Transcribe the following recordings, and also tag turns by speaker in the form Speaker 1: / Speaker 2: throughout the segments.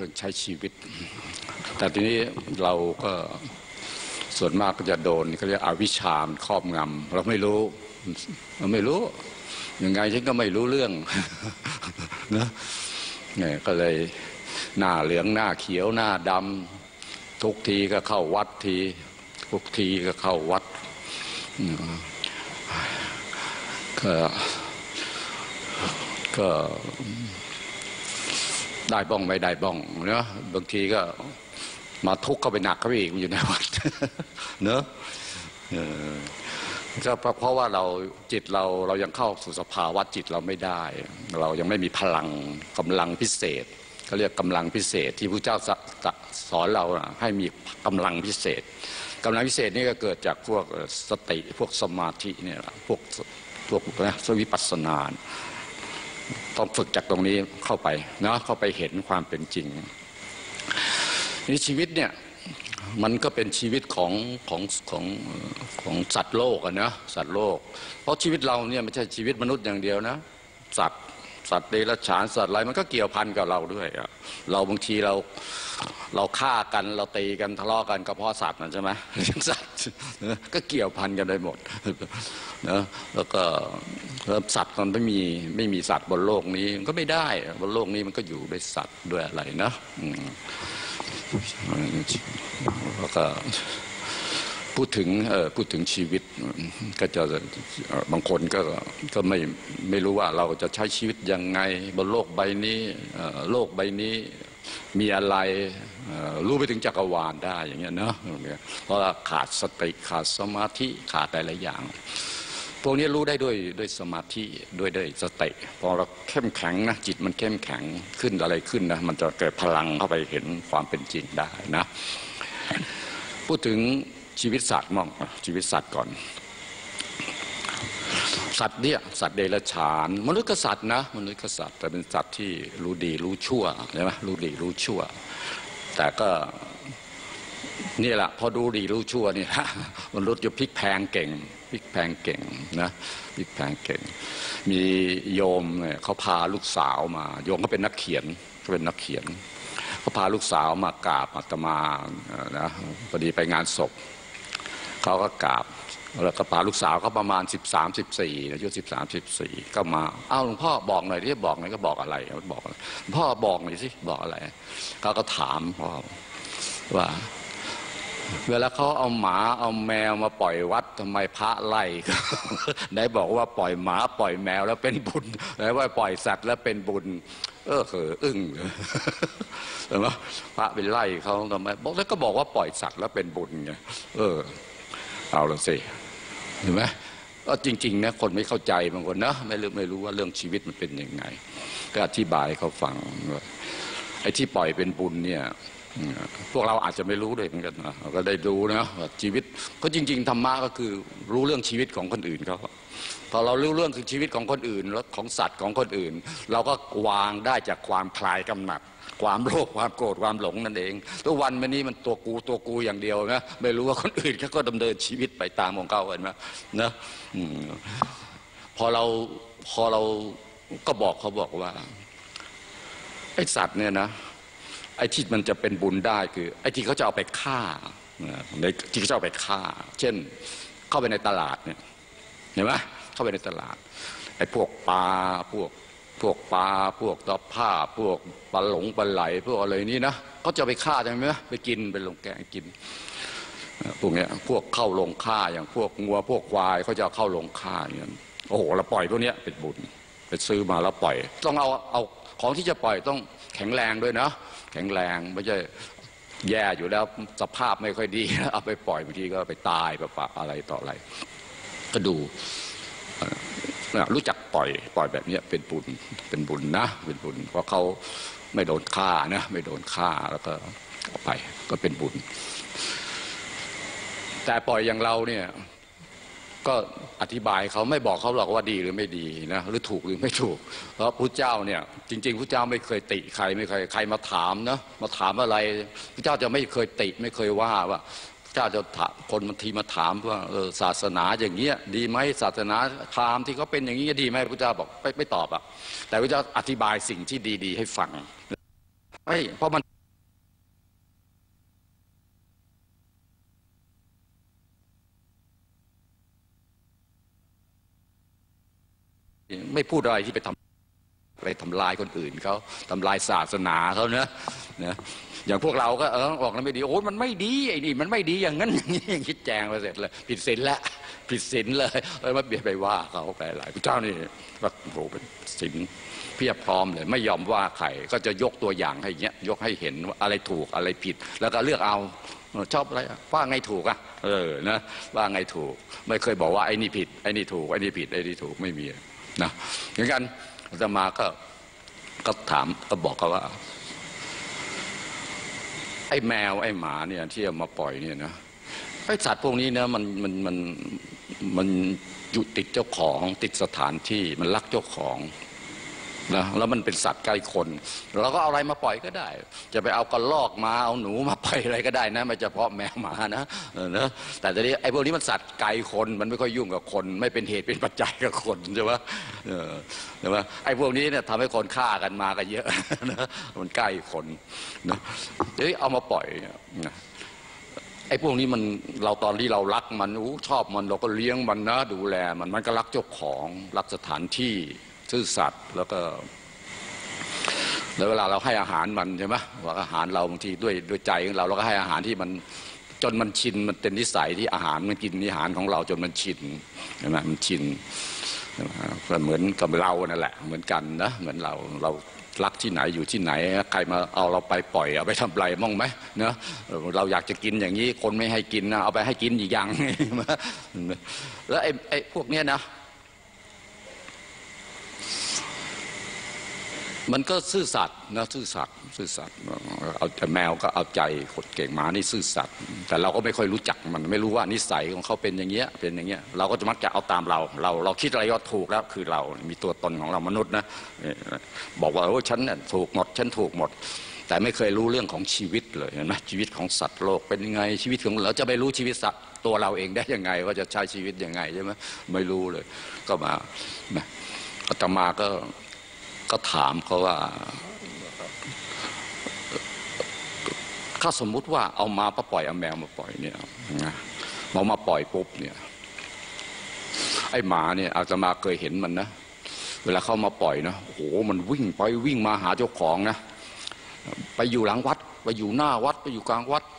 Speaker 1: รื่องใช้ชีวิตแต่ทีนี้เราก็ส่วนมากก็จะโดนเขาเรียกอวิชชาครอบงำเราไม่รู้ยังไงฉันก็ไม่รู้เรื่องนะเนี่ยก็เลยหน้าเหลืองหน้าเขียวหน้าดำทุกทีก็เข้าวัดทีทุกทีก็เข้าวัดก็ได้บ้องไม่ได้บ้องเนาะบางทีก็มาทุกข์เข้าไปหนักเข้าไปอีกอยู่ในวัดเนอะก็เพราะว่าเราจิตเรายังเข้าสู่สภาวะจิตเราไม่ได้เรายังไม่มีพลังกำลังพิเศษเขาเรียกกำลังพิเศษที่พระเจ้าสอนเราให้มีกำลังพิเศษกำลังพิเศษนี่ก็เกิดจากพวกสติพวกสมาธิเนี่ยพวกนะวิปัสสนาต้องฝึกจากตรงนี้เข้าไปนะเข้าไปเห็นความเป็นจริงนี่ชีวิตเนี่ยมันก็เป็นชีวิตของสัตว์โลกอะนะสัตว์โลกเพราะชีวิตเราเนี่ยไม่ใช่ชีวิตมนุษย์อย่างเดียวนะสัตว์เดรัจฉานสัตว์อะไรมันก็เกี่ยวพันกับเราด้วยเราบางทีเราฆ่ากันเราตีกันทะเลาะกันก็เพราะสัตว์นั่นใช่ไหมสัตว์ก็เกี่ยวพันกันได้หมดนะแล้วก็สัตว์มันไม่มีสัตว์บนโลกนี้มันก็ไม่ได้บนโลกนี้มันก็อยู่ด้วยสัตว์ด้วยอะไรนะแล้วก็พูดถึงชีวิตก็จะบางคนก็ไม่รู้ว่าเราจะใช้ชีวิตยังไงบนโลกใบนี้โลกใบนี้มีอะไรรู้ไปถึงจักรวาลได้อย่างเงี้ยเนาะเพราะขาดสติขาดสมาธิขาดหลายอย่างพวกนี้รู้ได้ด้วยสมาธิด้วยสติพอเราเข้มแข็งนะจิตมันเข้มแข็งขึ้นอะไรขึ้นนะมันจะเกิดพลังเข้าไปเห็นความเป็นจริงได้นะพูดถึงชีวิตสัตว์มั่งชีวิตสัตว์ก่อนสัตว์เนี่ยสัตว์เดรัจฉานมนุษย์ก็สัตว์นะมนุษย์ก็สัตว์แต่เป็นสัตว์ที่รู้ดีรู้ชั่วใช่ไหมรู้ดีรู้ชั่วแต่ก็นี่แหละพอรู้ดีรู้ชั่วนี่มนุษย์จะพลิกแพงเก่งนะพลิกแพงเก่งมีโยมเนี่ยเขาพาลูกสาวมาโยมก็เป็นนักเขียนเขาพาลูกสาวมากราบอาตมานะพอดีไปงานศพเขาก็กราบแล้วก็พาลูกสาวเขาประมาณ13-14อายุ13-14ก็มาหลวงพ่อบอกหน่อยที่บอกหน่อยก็บอกอะไรบอกพ่อบอกหน่อยสิบอกอะไรเขาก็ถามพ่อว่าเวลาเขาเอาหมาเอาแมวมาปล่อยวัดทำไมพระไล่ไหนบอกว่าปล่อยหมาปล่อยแมวแล้วเป็นบุญไหนว่าปล่อยสัตว์แล้วเป็นบุญอึ้งเห็นไหมพระไปไล่เขาทำไมบอกแล้วก็บอกว่าปล่อยสัตว์แล้วเป็นบุญไงเอาละสิเห็นไหมก็จริงๆนะคนไม่เข้าใจบางคนนะไม่รู้ว่าเรื่องชีวิตมันเป็นยังไงก็อธิบายเขาฟังว่าไอ้ที่ปล่อยเป็นบุญเนี่ยพวกเราอาจจะไม่รู้ด้วยเหมือนกันนะเราก็ได้ดูนะชีวิตก็จริงๆธรรมะก็คือรู้เรื่องชีวิตของคนอื่นเขาพอเรารู้เรื่องคือชีวิตของคนอื่นแล้วของสัตว์ของคนอื่นเราก็วางได้จากความคลายกำหนัดความโลภความโกรธความหลงนั่นเองทุกวันวันนี้มันตัวกูอย่างเดียวนะไม่รู้ว่าคนอื่นเขาก็ดำเนินชีวิตไปตามของเขาเห็นไหมนะพอเราก็บอกเขาบอกว่าไอ้สัตว์เนี่ยนะไอ้ที่มันจะเป็นบุญได้คือไอ้ที่เขาจะเอาไปฆ่าที่เขาจะเอาไปฆ่าเช่นเข้าไปในตลาดเนี่ยเห็นไหมเข้าไปในตลาดไอ้พวกปลาพวกปลาพวกตะภาพพวกปลาหลงปลาไหลพวกอะไรนี้นะเขาจะไปฆ่าใช่ไหมไปกินไปลงแกงกินพวกเนี้ยพวกเข้าลงฆ่าอย่างพวกงัวพวกควายเขาจะเข้าลงฆ่าอย่างนี้โอ้โหเราปล่อยพวกเนี้ยเป็นบุญไปซื้อมาแล้วปล่อยต้องเอาของที่จะปล่อยต้องแข็งแรงด้วยนะแข็งแรงไม่ใช่แย่อยู่แล้วสภาพไม่ค่อยดีเอาไปปล่อยบางทีก็ไปตายไปอะไรต่ออะไรก็ดูรู้จักปล่อยแบบนี้เป็นบุญนะเป็นบุญเพราะเขาไม่โดนฆ่านะไม่โดนฆ่าแล้วก็เอาไปก็เป็นบุญแต่ปล่อยอย่างเราเนี่ยก็อธิบายเขาไม่บอกเขาหรอกว่าดีหรือไม่ดีนะหรือถูกหรือไม่ถูกเพราะพระเจ้าเนี่ยจริงๆพระเจ้าไม่เคยติใครไม่เคยใครมาถามนะมาถามอะไรพระเจ้าจะไม่เคยติไม่เคยว่าเจ้าจะคนบางทีมาถามว่าศาสนาอย่างเงี้ยดีไหมศาสนาพราหมณ์ที่เขาเป็นอย่างนี้ดีไหมพระเจ้าบอกไม่ตอบแต่พระเจ้าอธิบายสิ่งที่ดีๆให้ฟังเพราะมันไม่พูดอะไรที่ไปทำลายคนอื่นเขาทำลายศาสนาเขานะอย่างพวกเราก็ออกแล้วไม่ดีโอ้มันไม่ดีไอ้นี่มันไม่ดีอย่างนั้นอย่างนี้คิดแจงไปเสร็จเลยผิดศีลแล้วผิดศีลเลยมาเบียดไปว่าเขาไปหลายพระเจ้านี่ว่าโอ้โหเป็นศีลเพียบพร้อมเลยไม่ยอมว่าใครก็จะยกตัวอย่างให้เงี้ยยกให้เห็นว่าอะไรถูกอะไรผิดแล้วก็เลือกเอาชอบอะไรว่าไงถูกอ่ะนะว่าไงถูกไม่เคยบอกว่าไอ้นี่ผิดไอ้นี่ถูกไอ้นี่ผิดไอ้นี่ถูกไม่มีนะอย่างนั้นอาตมาก็ถามก็บอกเขาว่าไอ้แมวไอ้หมาเนี่ยที่เอามาปล่อยเนี่ยนะไอ้สัตว์พวกนี้นะมันอยู่ติดเจ้าของติดสถานที่มันรักเจ้าของนะแล้วมันเป็นสัตว์ใกล้คนเราก็เอาอะไรมาปล่อยก็ได้จะไปเอากระรอกมาเอาหนูมาปล่อยอะไรก็ได้นะไม่เฉพาะแมวหมานะแต่ทีนี้ไอ้พวกนี้มันสัตว์ไกลคนมันไม่ค่อยยุ่งกับคนไม่เป็นเหตุเป็นปัจจัยกับคนใช่ไหมใช่ไหมไอ้พวกนี้เนี่ยทำให้คนฆ่ากันมากันเยอะนะมันใกล้คนนะเอามาปล่อยนะไอ้พวกนี้มันเราตอนที่เรารักมันชอบมันเราก็เลี้ยงมันนะดูแลมันก็รักเจ้าของรักสถานที่ซื่อสัตย์แล้วเวลาเราให้อาหารมันใช่ไหมว่าอาหารเราบางทีด้วยใจของเราก็ให้อาหารที่มันจนมันชินมันเป็นนิสัยที่อาหารมันกินอาหารของเราจนมันชินใช่ไหมมันชินก็เหมือนกับเรานั่นแหละเหมือนกันนะเหมือนเรารักที่ไหนอยู่ที่ไหนใครมาเอาเราไปปล่อยเอาไปทำไรมั่งไหมเนะเราอยากจะกินอย่างนี้คนไม่ให้กินนะเอาไปให้กินอีกอย่างแล้วไอ้พวกเนี้ยนะมันก็ซื่อสัตย์นะซื่อสัตย์เอาแต่แมวก็เอาใจคนเก่งหมานี่ซื่อสัตย์แต่เราก็ไม่ค่อยรู้จักมันไม่รู้ว่านิสัยของเขาเป็นอย่างเงี้ยเราก็จะมักจะเอาตามเราคิดอะไรก็ถูกแล้วคือเรามีตัวตนของเรามนุษย์นะบอกว่าโอ้ฉันเนี่ยถูกหมดฉันถูกหมดแต่ไม่เคยรู้เรื่องของชีวิตเลยเห็นไหมชีวิตของสัตว์โลกเป็นยังไงชีวิตของเราจะไปรู้ชีวิตสัตว์ตัวเราเองได้ยังไงว่าจะใช้ชีวิตยังไงใช่ไหมไม่รู้เลยก็มาอาตมาก็ถามเขาว่าถ้าสมมุติว่าเอามาปล่อยเอาแมวมาปล่อยเนี่ยมาปล่อยปุ๊บเนี่ยไอ้หมาเนี่ยอาตมาเคยเห็นมันนะเวลาเข้ามาปล่อยนะโอ้โหมันวิ่งไปวิ่งมาหาเจ้าของนะไปอยู่หลังวัดไปอยู่หน้าวัดไปอยู่กลางวัด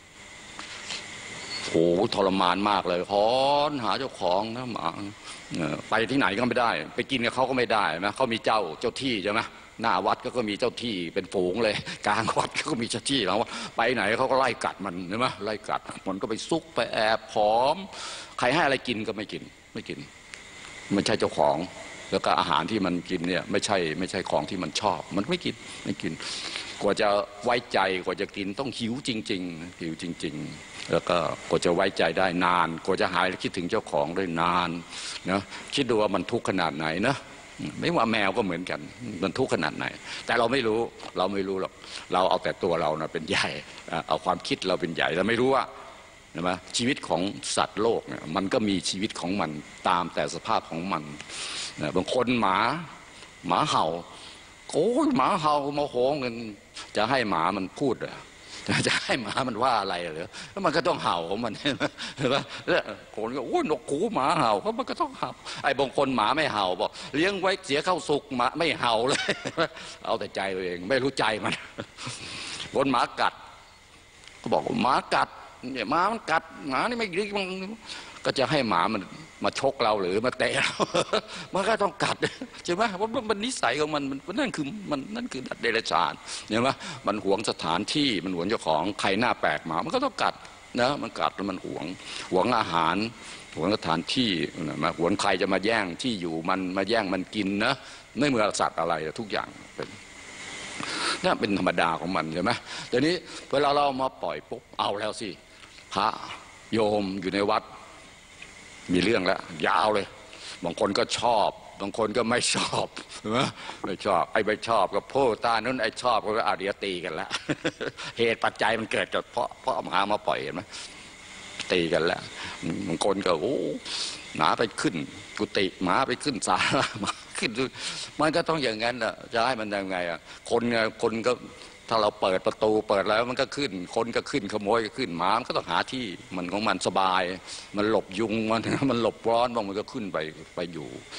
Speaker 1: โอ้โหทรมานมากเลยฮ้อนหาเจ้าของนะหมาไปที่ไหนก็ไม่ได้ไปกินกับเขาก็ไม่ได้นะเขามีเจ้าที่ใช่ไหมหน้าวัดก็มีเจ้าที่เป็นฝูงเลยกลางวัดก็มีเจ้าที่แล้วว่าไปไหนเขาก็ไล่กัดมันใช่ไหมไล่กัดมันก็ไปซุกไปแอบผอมใครให้อะไรกินก็ไม่กินไม่ใช่เจ้าของแล้วก็อาหารที่มันกินเนี่ยไม่ใช่ของที่มันชอบมันไม่กินกว่าจะไว้ใจกว่าจะกินต้องหิวจริงๆหิวจริงๆแล้วก็กว่าจะไว้ใจได้นานกว่าจะหายคิดถึงเจ้าของได้นานนะคิดดูว่ามันทุกข์ขนาดไหนนะไม่ว่าแมวก็เหมือนกันมันทุกข์ขนาดไหนแต่เราไม่รู้หรอกเราเอาแต่ตัวเรานะเป็นใหญ่เอาความคิดเราเป็นใหญ่เราไม่รู้ว่านะชีวิตของสัตว์โลกเนี่ยมันก็มีชีวิตของมันตามแต่สภาพของมันบางคนหมาเห่าโอ้ยหมาเห่าโมโหเงินจะให้หมามันพูดจะให้หมามันว่าอะไรเหรอแล้วมันก็ต้องเห่าของมันเห็นไหมแล้วคนก็โอ้ยนกหูหมาเห่าก็มันก็ต้องเห่าไอ้บางคนหมาไม่เห่าบอกเลี้ยงไว้เสียเข้าสุกหมาไม่เห่าเลยเอาแต่ใจตัวเองไม่รู้ใจมันคนหมากัดก็บอกหมากัดเนี่ยหมามันกัดหมานี่ไม่ดีมันก็จะให้หมามันมาชกเราหรือมาเตะเรามันก็ต้องกัดใช่ไหมเพราะมันนิสัยของมันนั่นคือเดรัจฉานเห็นไหมมันหวงสถานที่มันหวงเจ้าของใครหน้าแปลกหมามันก็ต้องกัดนะมันกัดแล้วมันหวงอาหารหวงสถานที่มาหวงใครจะมาแย่งที่อยู่มันมาแย่งมันกินนะไม่เหมือนสัตว์อะไรทุกอย่างเป็นนั่นเป็นธรรมดาของมันใช่ไหมเดี๋ยวนี้เวลาเรามาปล่อยปุ๊บเอาแล้วสิพระโยมอยู่ในวัดมีเรื่องแล้วยาวเลยบางคนก็ชอบบางคนก็ไม่ชอบไม่ชอบไอ้ไม่ชอบกับพ่อตานั้นไอ้ชอบก็เดี๋ยวตีกันแล้วเหตุปัจจัยมันเกิดจากเพราะหมามาปล่อยเห็นไหมตีกันแล้วบางคนก็โอ้หมาไปขึ้นกุฏิหมาไปขึ้นศาลหมาขึ้นมันก็ต้องอย่างนั้นอ่ะจะให้มันยังไงอ่ะคนก็ถ้าเราเปิดประตูเปิดแล้วมันก็ขึ้นคนก็ขึ้นขโมยก็ขึ้นหมามันก็ต้องหาที่มันของมันสบายมันหลบยุงมันหลบร้อนบางมันก็ขึ้นไปอยู่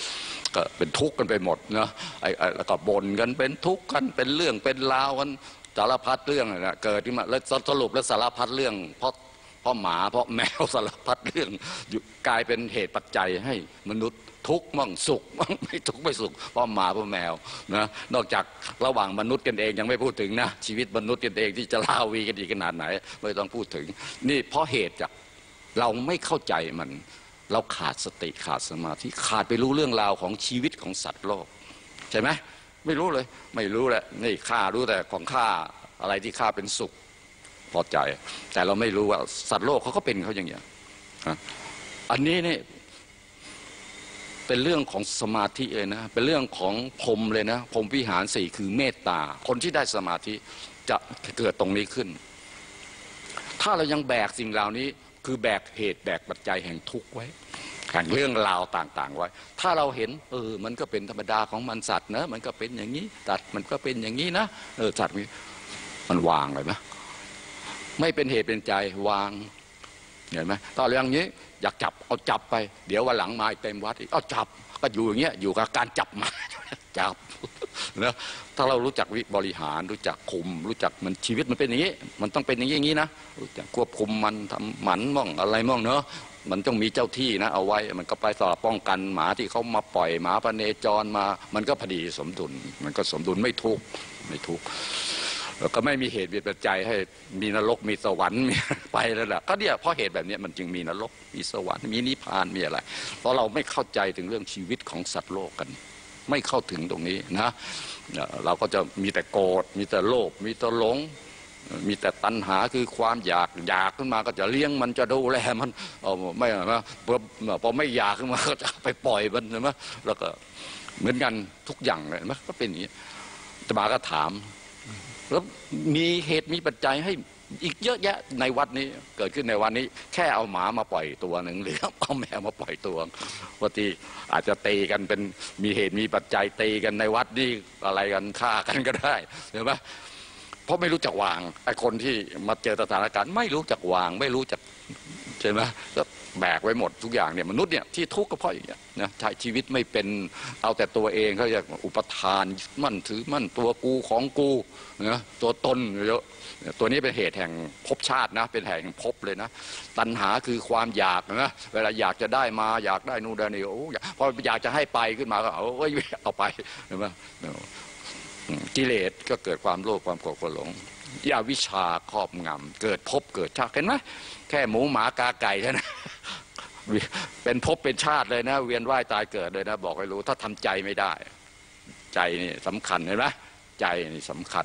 Speaker 1: ก็เป็นทุกข์กันไปหมดนะแล้วก็บ่นกันเป็นทุกข์กันเป็นเรื่องเป็นราวกันสารพัดเรื่องนะเกิดขึ้นมาแล้วสรุปแล้วสารพัดเรื่องเพราะหมาเพราะแมวสารพัดเรื่องกลายเป็นเหตุปัจจัยให้มนุษย์ทุกข์มั่งสุขมั่งไม่ทุกข์ไม่สุขเพราะหมาเพราะแมวนะนอกจากระหว่างมนุษย์กันเองยังไม่พูดถึงนะชีวิตมนุษย์กันเองที่จะลาวีกันอีกขนาดไหนไม่ต้องพูดถึงนี่เพราะเหตุจากเราไม่เข้าใจมันเราขาดสติขาดสมาธิขาดไปรู้เรื่องราวของชีวิตของสัตว์โลกใช่ไหมไม่รู้เลยไม่รู้แหละนี่ข้ารู้แต่ของข้าอะไรที่ข้าเป็นสุขพอใจแต่เราไม่รู้ว่าสัตว์โลกเขาก็เป็นเขาอย่างเงี้ยอันนี้นี่เป็นเรื่องของสมาธิเลยนะเป็นเรื่องของพรหมเลยนะพรหมวิหารสี่คือเมตตาคนที่ได้สมาธิจะเกิดตรงนี้ขึ้นถ้าเรายังแบกสิ่งเหล่านี้คือแบกเหตุแบกปัจจัยแห่งทุกข์ไว้แห่งเรื่องราวต่างๆไว้ถ้าเราเห็นมันก็เป็นธรรมดาของมันสัตว์นะมันก็เป็นอย่างนี้สัตว์มันก็เป็นอย่างนี้นะสัตว์มันวางเลยไหมไม่เป็นเหตุเป็นใจวางเห็นไหมตอนเรื่องนี้อยากจับเอาจับไปเดี๋ยววันหลังมาเต็มวัดอีกเอาจับก็อยู่อย่างเงี้ยอยู่กับการจับมาจับนะถ้าเรารู้จักวิบริหารรู้จักคุมรู้จักมันชีวิตมันเป็นอย่างนี้มันต้องเป็นอย่างนี้นะรู้จักควบคุมมันทำหมันมั่งอะไรมั่งเนาะมันต้องมีเจ้าที่นะเอาไว้มันก็ไปสอบป้องกันหมาที่เขามาปล่อยหมาพเนจรมามันก็พอดีสมดุลมันก็สมดุลไม่ทุกข์แล้วก็ไม่มีเหตุปัจจัยให้มีนรกมีสวรรค์มีไปแล้วแหละก็เนี่ยเพราะเหตุแบบนี้มันจึงมีนรกมีสวรรค์มีนิพพานมีอะไรเพราะเราไม่เข้าใจถึงเรื่องชีวิตของสัตว์โลกกันไม่เข้าถึงตรงนี้นะเราก็จะมีแต่โกรธมีแต่โลภมีแต่หลงมีแต่ตัณหาคือความอยากขึ้นมาก็จะเลี้ยงมันจะดูแลมันไม่นะพอไม่อยากขึ้นมาก็จะไปปล่อยมันใช่ไหมแล้วก็เหมือนกันทุกอย่างเลยมั้ยก็เป็นอย่างนี้จะมาก็ถามแล้วมีเหตุมีปัจจัยให้อีกเยอะแยะในวัดนี้เกิดขึ้นในวันนี้แค่เอาหมามาปล่อยตัวหนึ่งหรือเอาแมวมาปล่อยตัวบางทีอาจจะตีกันเป็นมีเหตุมีปัจจัยตีกันในวัดนี่อะไรกันฆ่ากันก็ได้เห็นไหมเพราะไม่รู้จักวางไอ้คนที่มาเจอสถานการณ์ไม่รู้จักวางไม่รู้จักใช่ไหมก็แบกไว้หมดทุกอย่างเนี่ยมนุษย์เนี่ยที่ทุกข์ก็เพราะอย่างเงี้ยนะใช้ชีวิตไม่เป็นเอาแต่ตัวเองเขาจะอุปทานมั่นถือมั่นตัวกูของกูนะตัวตนเยอะตัวนี้เป็นเหตุแห่งภพชาตินะเป็นแห่งภพเลยนะตัณหาคือความอยากนะเวลาอยากจะได้มาอยากได้นู่นได้นี่โอ้พออยากจะให้ไปขึ้นมาก็เอาไปเห็นไหมกิเลสก็เกิดความโลภความโกรธความหลงอวิชชาครอบงำเกิดภพเกิดชาติเห็นไหมแค่หมูหมากาไก่เท่านั้นเป็นภพเป็นชาติเลยนะเวียนว่ายตายเกิดเลยนะบอกให้รู้ถ้าทำใจไม่ได้ใจนี่สำคัญเห็นไหมใจนี่สำคัญ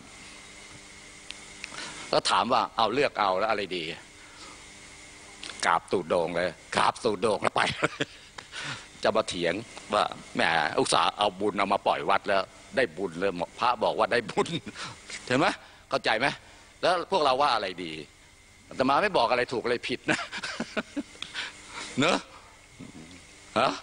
Speaker 1: แล้วถามว่าเอาเลือกเอาแล้วอะไรดีกราบตูดโด่งเลยกราบตูดโด่งแล้วไปจะมาเถียงว่าแหมอุตส่าห์เอาบุญเอามาปล่อยวัดแล้วได้บุญเลยพระบอกว่าได้บุญเห็นไหมเข้าใจไหมแล้วพวกเราว่าอะไรดีแต่มาไม่บอกอะไรถูกอะไรผิดนะเนอะฮะ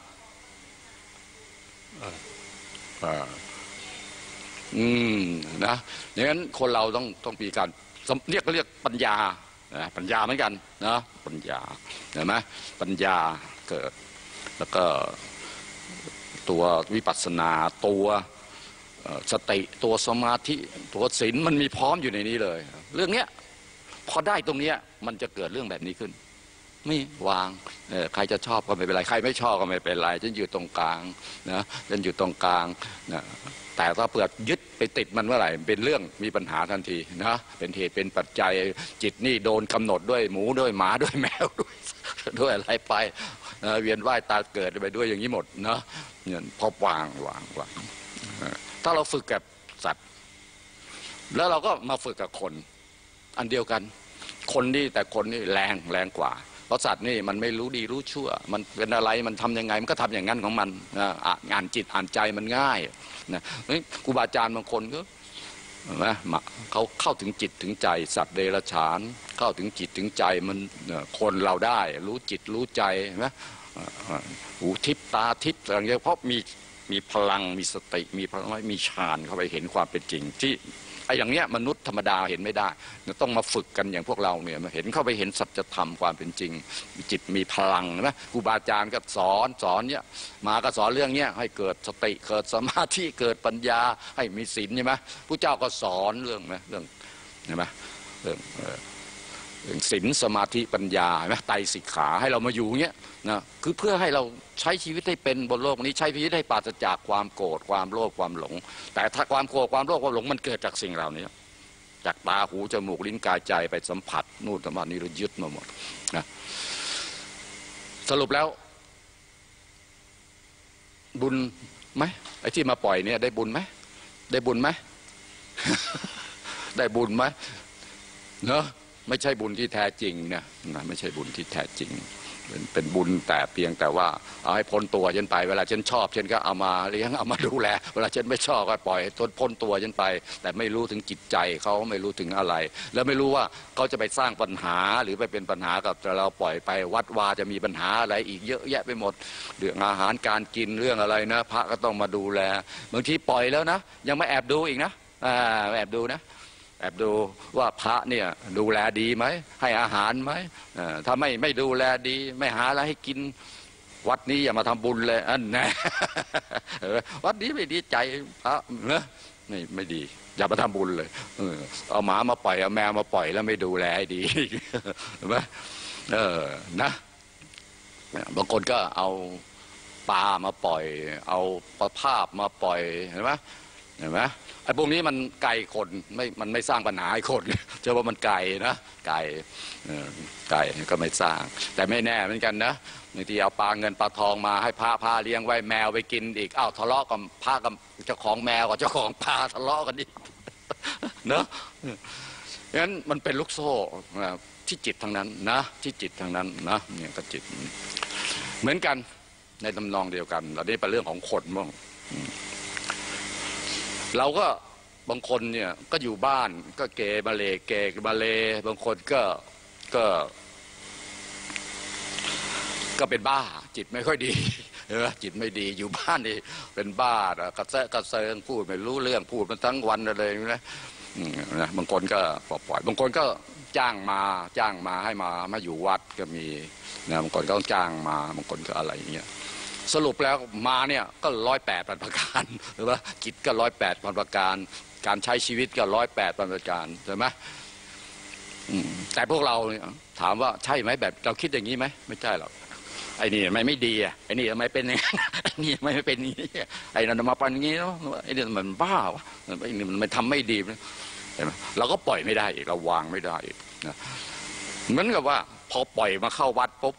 Speaker 1: นะอย่างนั้นคนเราต้องมีการเรียกปัญญาปัญญาเหมือนกันนะปัญญาเห็นไหมปัญญาเกิดแล้วก็ตัววิปัสสนาตัวสติตัวสมาธิตัวศีลมันมีพร้อมอยู่ในนี้เลยเรื่องเนี้ยพอได้ตรงเนี้ยมันจะเกิดเรื่องแบบนี้ขึ้นไม่วางใครจะชอบก็ไม่เป็นไรใครไม่ชอบก็ไม่เป็นไรฉันอยู่ตรงกลางนะฉันอยู่ตรงกลางนะแต่ถ้าเปิดยึดไปติดมันเมื่อไหร่เป็นเรื่องมีปัญหาทันทีนะเป็นเหตุเป็นปัจจัยจิตนี่โดนกำหนดด้วยหมูด้วยหมาด้วยแมวด้วยอะไรไปเวียนว่ายตายเกิดไปด้วยอย่างนี้หมดนะเนี่ยพอวางถ้าเราฝึกกับสัตว์แล้วเราก็มาฝึกกับคนอันเดียวกันคนนี่แต่คนนี่แรงกว่าเพราะสัตว์นี่มันไม่รู้ดีรู้ชั่วมันเป็นอะไรมันทำยังไงมันก็ทำอย่างนั้นของมันงานจิตอ่านใจมันง่ายนะครูบาอาจารย์บางคนก็เขาเข้าถึงจิตถึงใจสัตว์เดรัจฉานเข้าถึงจิตถึงใจมันคนเราได้รู้จิตรู้ใจนะหูทิพตาทิพอะไรอย่างเงี้ยเพราะมีพลังมีสติมีพลังมีฌานเข้าไปเห็นความเป็นจริงที่ไออ้อย่างเนี้ยมนุษย์ธรรมดาเห็นไม่ได้ต้องมาฝึกกันอย่างพวกเราเนี่ยเห็นเข้าไปเห็นสัจธรรมความเป็นจริงมีจิตมีพลังนะครูบาอาจารย์ก็สอนเนี่ยมาก็สอนเรื่องเนี้ยให้เกิดสติเกิดสมาธิเกิดปัญญาให้มีศีลใช่ไหมผู้เจ้าก็สอนเรื่องนะเรื่องใช่ไหมเรื่องศีลสมาธิปัญญาใช่ไหมไตรสิกขาให้เรามาอยู่เงี้ยนะคือเพื่อให้เราใช้ชีวิตให้เป็นบนโลกนี้ใช้ชีวิตให้ปราศจากความโกรธความโลภความหลงแต่ถ้าความโกรธความโลภความหลงมันเกิดจากสิ่งเหล่านี้จากตาหูจมูกลิ้นกายใจไปสัมผัสนู่นสัมผัสนี้เรายึดมาหมดนะสรุปแล้วบุญไหมไอ้ที่มาปล่อยเนี่ยได้บุญไหมได้บุญไหม ได้บุญไหมเนอะไม่ใช่บุญที่แท้จริงนะไม่ใช่บุญที่แท้จริงเป็นบุญแต่เพียงแต่ว่าเอาให้พ้นตัวฉันไปเวลาฉันชอบฉันก็เอามาเลี้ยงเอามาดูแลเวลาฉันไม่ชอบก็ปล่อยพ้นตัวฉันไปแต่ไม่รู้ถึงจิตใจเขาไม่รู้ถึงอะไรแล้วไม่รู้ว่าเขาจะไปสร้างปัญหาหรือไปเป็นปัญหากับเราปล่อยไปวัดวาจะมีปัญหาอะไรอีกเยอะแยะไปหมดเรื่องอาหารการกินเรื่องอะไรนะพระก็ต้องมาดูแลบางทีปล่อยแล้วนะยังไม่แอบดูอีกนะแอบดูนะแอบดูว่าพระเนี่ยดูแลดีไหมให้อาหารไหมถ้าไม่ดูแลดีไม่หาอะไรให้กินวัดนี้อย่ามาทำบุญเลยอันแน่วัดนี้ไม่ดีใจพระเนอะไม่ดีอย่ามาทำบุญเลยเอาหมามาปล่อยเอาแมวมาปล่อยแล้วไม่ดูแลให้ดีเห็นไหมนะบางคนก็เอาปลามาปล่อยเอาปลาภาพมาปล่อยเห็นไหมไอ้พวกนี้มันไกลคนมันไม่สร้างปัญหาให้คนเชื่อว่ามันไกลนะไกลก็ไม่สร้างแต่ไม่แน่เหมือนกันนะบางทีเอาปลาเงินปลาทองมาให้พาเลี้ยงไว้แมวไปกินอีกอ้าวทะเลาะกับพากับเจ้าของแมวกับเจ้าของปลาทะเลาะกันอีกเนอะงั้นมันเป็นลูกโซ่ที่จิตทั้งนั้นนะที่จิตทั้งนั้นนะเนี่ยก็จิตเหมือนกันในตำนองเดียวกันเราได้เป็นเรื่องของคนบ้างเราก็บางคนเนี่ยก็อยู่บ้านก็เกมาเลบางคนก็เป็นบ้าจิตไม่ค่อยดีจิตไม่ดีอยู่บ้านนี่เป็นบ้ากระเซิงพูดไม่รู้เรื่องพูดมันทั้งวันเลยนะบางคนก็ปล่อยบางคนก็จ้างมาให้มาอยู่วัดก็มีนะบางคนก็ต้องจ้างมาบางคนก็อะไรอย่างเงี้ยสรุปแล้วมาเนี่ยก็108,000 ประการหรือว่าจิตก็108,000 ประการการใช้ชีวิตก็108,000 ประการใช่ไหมแต่พวกเราถามว่าใช่ไหมแบบเราคิดอย่างนี้ไหมไม่ใช่หรอกไอ้นี่ไม่ดีอ่ะไอ้นี่ทำไมเป็นอย่างนี้ไอ้นี่ไม่เป็นอย่างนี้ไอ้นั่นมาเป็นอย่างนี้เนาะไอ้นี่มันบ้าวะไอ้นี่มันทำไม่ดีเห็นไหมเราก็ปล่อยไม่ได้อีกเราวางไม่ได้อีกนะเหมือนกับว่าพอปล่อยมาเข้าวัดปุ๊บ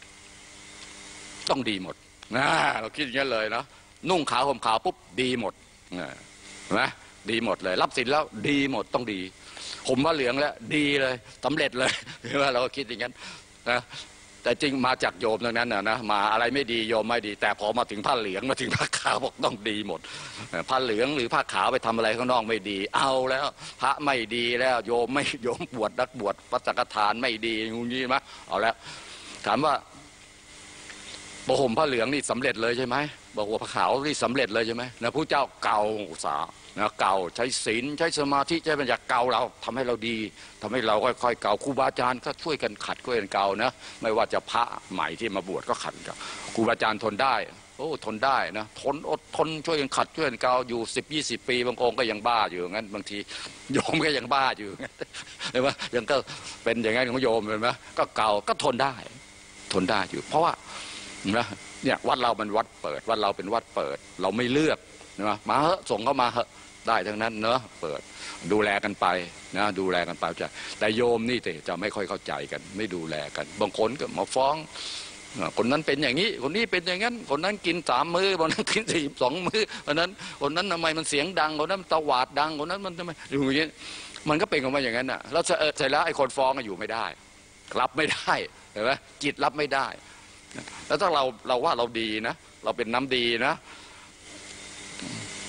Speaker 1: ต้องดีหมดเราคิดอย่างนี้เลยนะนุ่งขาวห่มขาวปุ๊บดีหมดเห็นไหมดีหมดเลยรับศีลแล้วดีหมดต้องดีห่มผ้าเหลืองแล้วดีเลยสำเร็จเลยเห็นไหมเราก็คิดอย่างนั้นนะแต่จริงมาจากโยมตรงนั้นนะมาอะไรไม่ดีโยมไม่ดีแต่พอมาถึงผ้าเหลืองมาถึงผ้าขาวบอกต้องดีหมดผ้าเหลืองหรือผ้าขาวไปทำอะไรข้างนอกไม่ดีเอาแล้วพระไม่ดีแล้วโยมบวชนักบวชพระสังฆทานไม่ดีงูงี้มั้ยเอาแล้วถามว่าห่มผ้าเหลืองนี่สำเร็จเลยใช่ไหมบอกว่าผ้าขาวนี่สำเร็จเลยใช่ไหมนะผู้เจ้าเก่าสานะเก่าใช้ศีลใช้สมาธิใช้ปัญญาเก่าเราทำให้เราดีทำให้เราค่อยๆเก่าครูบาอาจารย์ก็ช่วยกันขัดช่วยกันเก่านะไม่ว่าจะพระใหม่ที่มาบวชก็ขัดกันครูบาอาจารย์ทนได้ทนได้นะอดทนช่วยกันขัดช่วยกันเก่าอยู่10-20 ปีบางองค์ก็ยังบ้าอยู่งั้นบางทีโยมก็ยังบ้าอยู่เห็นไหมยังก็เป็นอย่างนั้นของโยมเห็นไหมก็เก่าก็ทนได้อยู่เพราะว่านะเนี่ยวัดเรามันวัดเปิดวัดเราเป็นวัดเปิดเราไม่เลือกนะมาเหอะส่งเข้ามาเหอะได้ทั้งนั้นเนอะเปิดดูแลกันไปนะดูแลกันไปแต่โยมนี่จะไม่ค่อยเข้าใจกันไม่ดูแลกันบางคนก็มาฟ้องคนนั้นเป็นอย่างนี้คนนี้เป็นอย่างนั้นคนนั้นกิน3 มื้อคนนั้นกิน42 มื้อคนนั้นทำไมมันเสียงดังคนนั้นตวาดดังคนนั้นมันทำไมอยู่อย่างนี้มันก็เป็นของมันอย่างนั้นน่ะแล้วเสร็จแล้วไอ้คนฟ้องอยู่ไม่ได้รับไม่ได้เห็นไหมจิตรับไม่ได้แล้วถ้าเราว่าเราดีนะเราเป็นน้ำดีนะ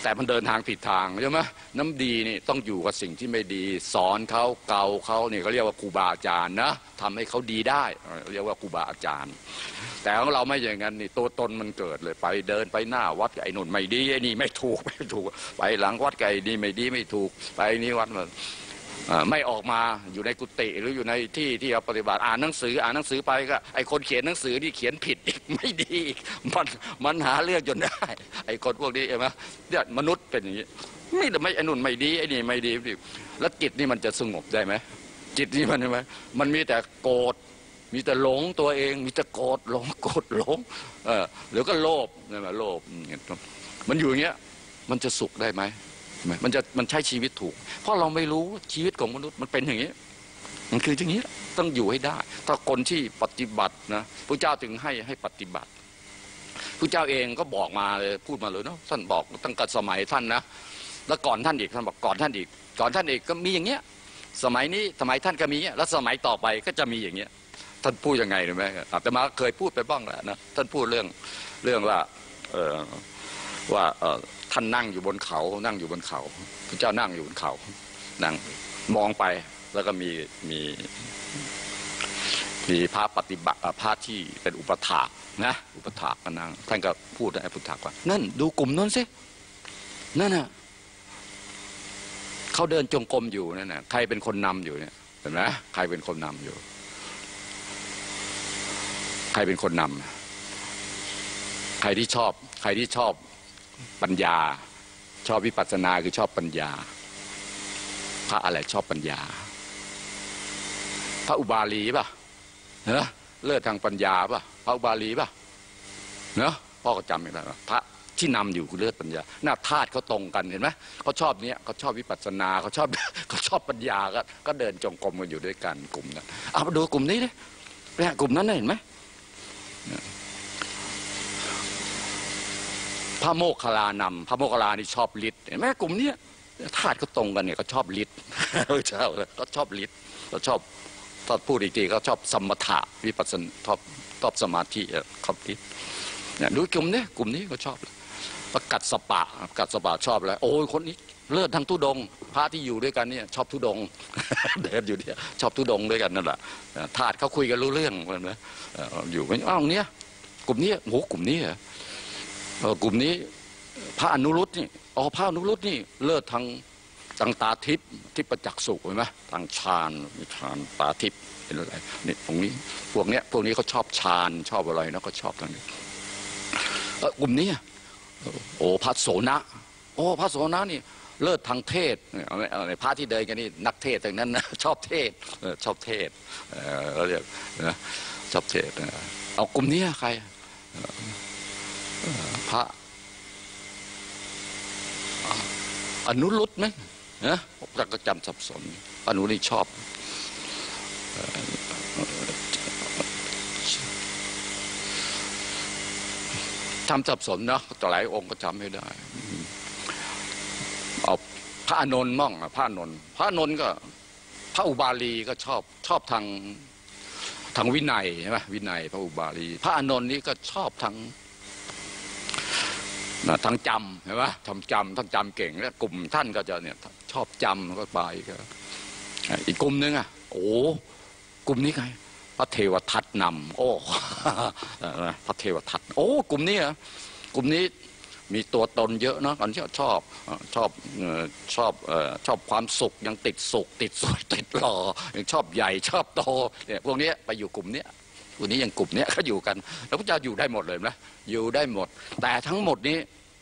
Speaker 1: แต่มันเดินทางผิดทางใช่ไหมน้ำดีนี่ต้องอยู่กับสิ่งที่ไม่ดีสอนเขาเกาเขาเนี่ยเขาเรียกว่าครูบาอาจารย์นะทำให้เขาดีได้เรียกว่าครูบาอาจารย์แต่ของเราไม่อย่างนั้นนี่ตัวตนมันเกิดเลยไปเดินไปหน้าวัดไอ้นุ่นไม่ดีไอ้นี่ไม่ถูกไปหลังวัดไอ้นี่ไม่ดีไม่ถูกไปนี่วัดมันไม่ออกมาอยู่ในกุฏิหรืออยู่ในที่ที่เราปฏิบัติอ่านหนังสือไปก็ไอ้คนเขียนหนังสือนี่เขียนผิดอีกไม่ดีอีกมันหาเรื่องจนได้ไอ้คนพวกนี้เห็นไหมเนี่ยมนุษย์เป็นอย่างนี้ไม่ไอ้นุ่นไม่ดีไอ้นี่ไม่ดีแล้วจิตนี่มันจะสงบได้ไหมจิตนี่มันใช่ไหมมันมีแต่โกรธมีแต่หลงตัวเองมีแต่โกรธหลงโกรธหลงหรือก็โลภใช่ไหมโลภมันอยู่อย่างเงี้ยมันจะสุขได้ไหมมันใช้ชีวิตถูกเพราะเราไม่รู้ชีวิตของมนุษย์มันเป็นอย่างนี้มันคืออย่างนี้ต้องอยู่ให้ได้ถ้าคนที่ปฏิบัตินะพระเจ้าถึงให้ปฏิบัติพระเจ้าเองก็บอกมาเลยพูดมาเลยเนาะท่านบอกตั้งแต่สมัยท่านนะแล้วก่อนท่านอีกท่านบอกก่อนท่านอีกก็มีอย่างเงี้ยสมัยนี้สมัยท่านก็มีเงี้ยแล้วสมัยต่อไปก็จะมีอย่างเงี้ยท่านพูดยังไงรู้ไหมอาตมาเคยพูดไปบ้างแล้วนะท่านพูดเรื่องว่าท่านนั่งอยู่บนเขาพระเจ้านั่งอยู่บนเขานั่งมองไปแล้วก็มีพระปฏิบัติพระที่เป็นอุปถากนะอุปถากมานั่งท่านก็พูดให้อุปถากว่านั่นดูกลุ่มนั้นสินั่นน่ะเขาเดินจงกรมอยู่นั่นน่ะใครเป็นคนนำอยู่เนี่ยเห็นไหมใครเป็นคนนำอยู่ใครเป็นคนนำใครที่ชอบปัญญาชอบวิปัสสนาคือชอบปัญญาพระอะไรชอบปัญญาพระอุบาลีป่ะเนอะเลิศทางปัญญาป่ะพระอุบาลีป่ะเนอะพ่อก็จำไม่ได้พระที่นำอยู่คือเลิศปัญญาหน้าธาตุเขาตรงกันเห็นไหมเขาชอบเนี้ยเขาชอบวิปัสสนาเขาชอบปัญญาก็เดินจงกรมกันอยู่ด้วยกันกลุ่มนั้นเอามาดูกลุ่มนี้ดิเนี่ยกลุ่มนั้นเห็นไหมพระโมคคัลลานำพระโมคคัลลานี่ชอบฤทธิ์เห็นไหมกลุ่มนี้ธาตุก็ตรงกันเนี่ยเขาชอบฤทธิ์เขาชอบฤทธิ์เขาชอบถ้าพูดอีกทีเขาชอบสมถะวิปัสสนาชอบสมาธิเขาฤทธิ์เนี่ยดูกลุ่มนี้เขาชอบประกัดสปะชอบแล้วโอ้ยคนนี้เลิศทั้งทุดงพระที่อยู่ด้วยกันเนี่ยชอบทุดงเดินอยู่เนี่ยชอบทุดงด้วยกันนั่นแหละธาตุเขาคุยกันรู้เรื่องเหมือนอยู่ไม่อ้าวเนี้ยกลุ่มนี้โหกลุ่มนี้กลุ่มนี้พระอนุรุตนี่พระอนุรุตนี่เลิศทางตาทิพย์ที่ประจักษ์สุขเห็นไหมทางฌานตาทิพย์เป็นอะไรนี่ตรงนี้พวกนี้เขาชอบฌานชอบอะไรนะก็ชอบทางนี้กลุ่มนี้พระโสนะพระโสนะนี่เลิศทางเทศพระที่เดินกันนี่นักเทศทั้งนั้นนะชอบเทศเขาเรียกนะชอบเทศเอากลุ่มนี้ใครพระอนุรุตไหมนะเราก็จำสับสนอนุนี่ชอบจำสับสนนะต่อหลายองค์ก็จำไม่ได้เอาพระอานนท์มั่งพระอานนท์ก็พระอุบาลีก็ชอบทางวินัยใช่ไหมวินัยพระอุบาลีพระอานนท์นี่ก็ชอบทางจำเห็นไหมท่านจำเก่งแล้วกลุ่มท่านก็จะเนี่ยชอบจำก็ไปก็อีกกลุ่มนึงกลุ่มนี้ไงพระเทวทัตนำพระเทวทัตกลุ่มนี้มีตัวตนเยอะเนาะอันที่ชอบความสุขยังติดสุขติดสวยติดหล่อยังชอบใหญ่ชอบโตเนี่ยพวกนี้ไปอยู่กลุ่มนี้พวกนี้ยังกลุ่มนี้เขาอยู่กันแล้วพระเจ้าอยู่ได้หมดเลยนะอยู่ได้หมดแต่ทั้งหมดนี้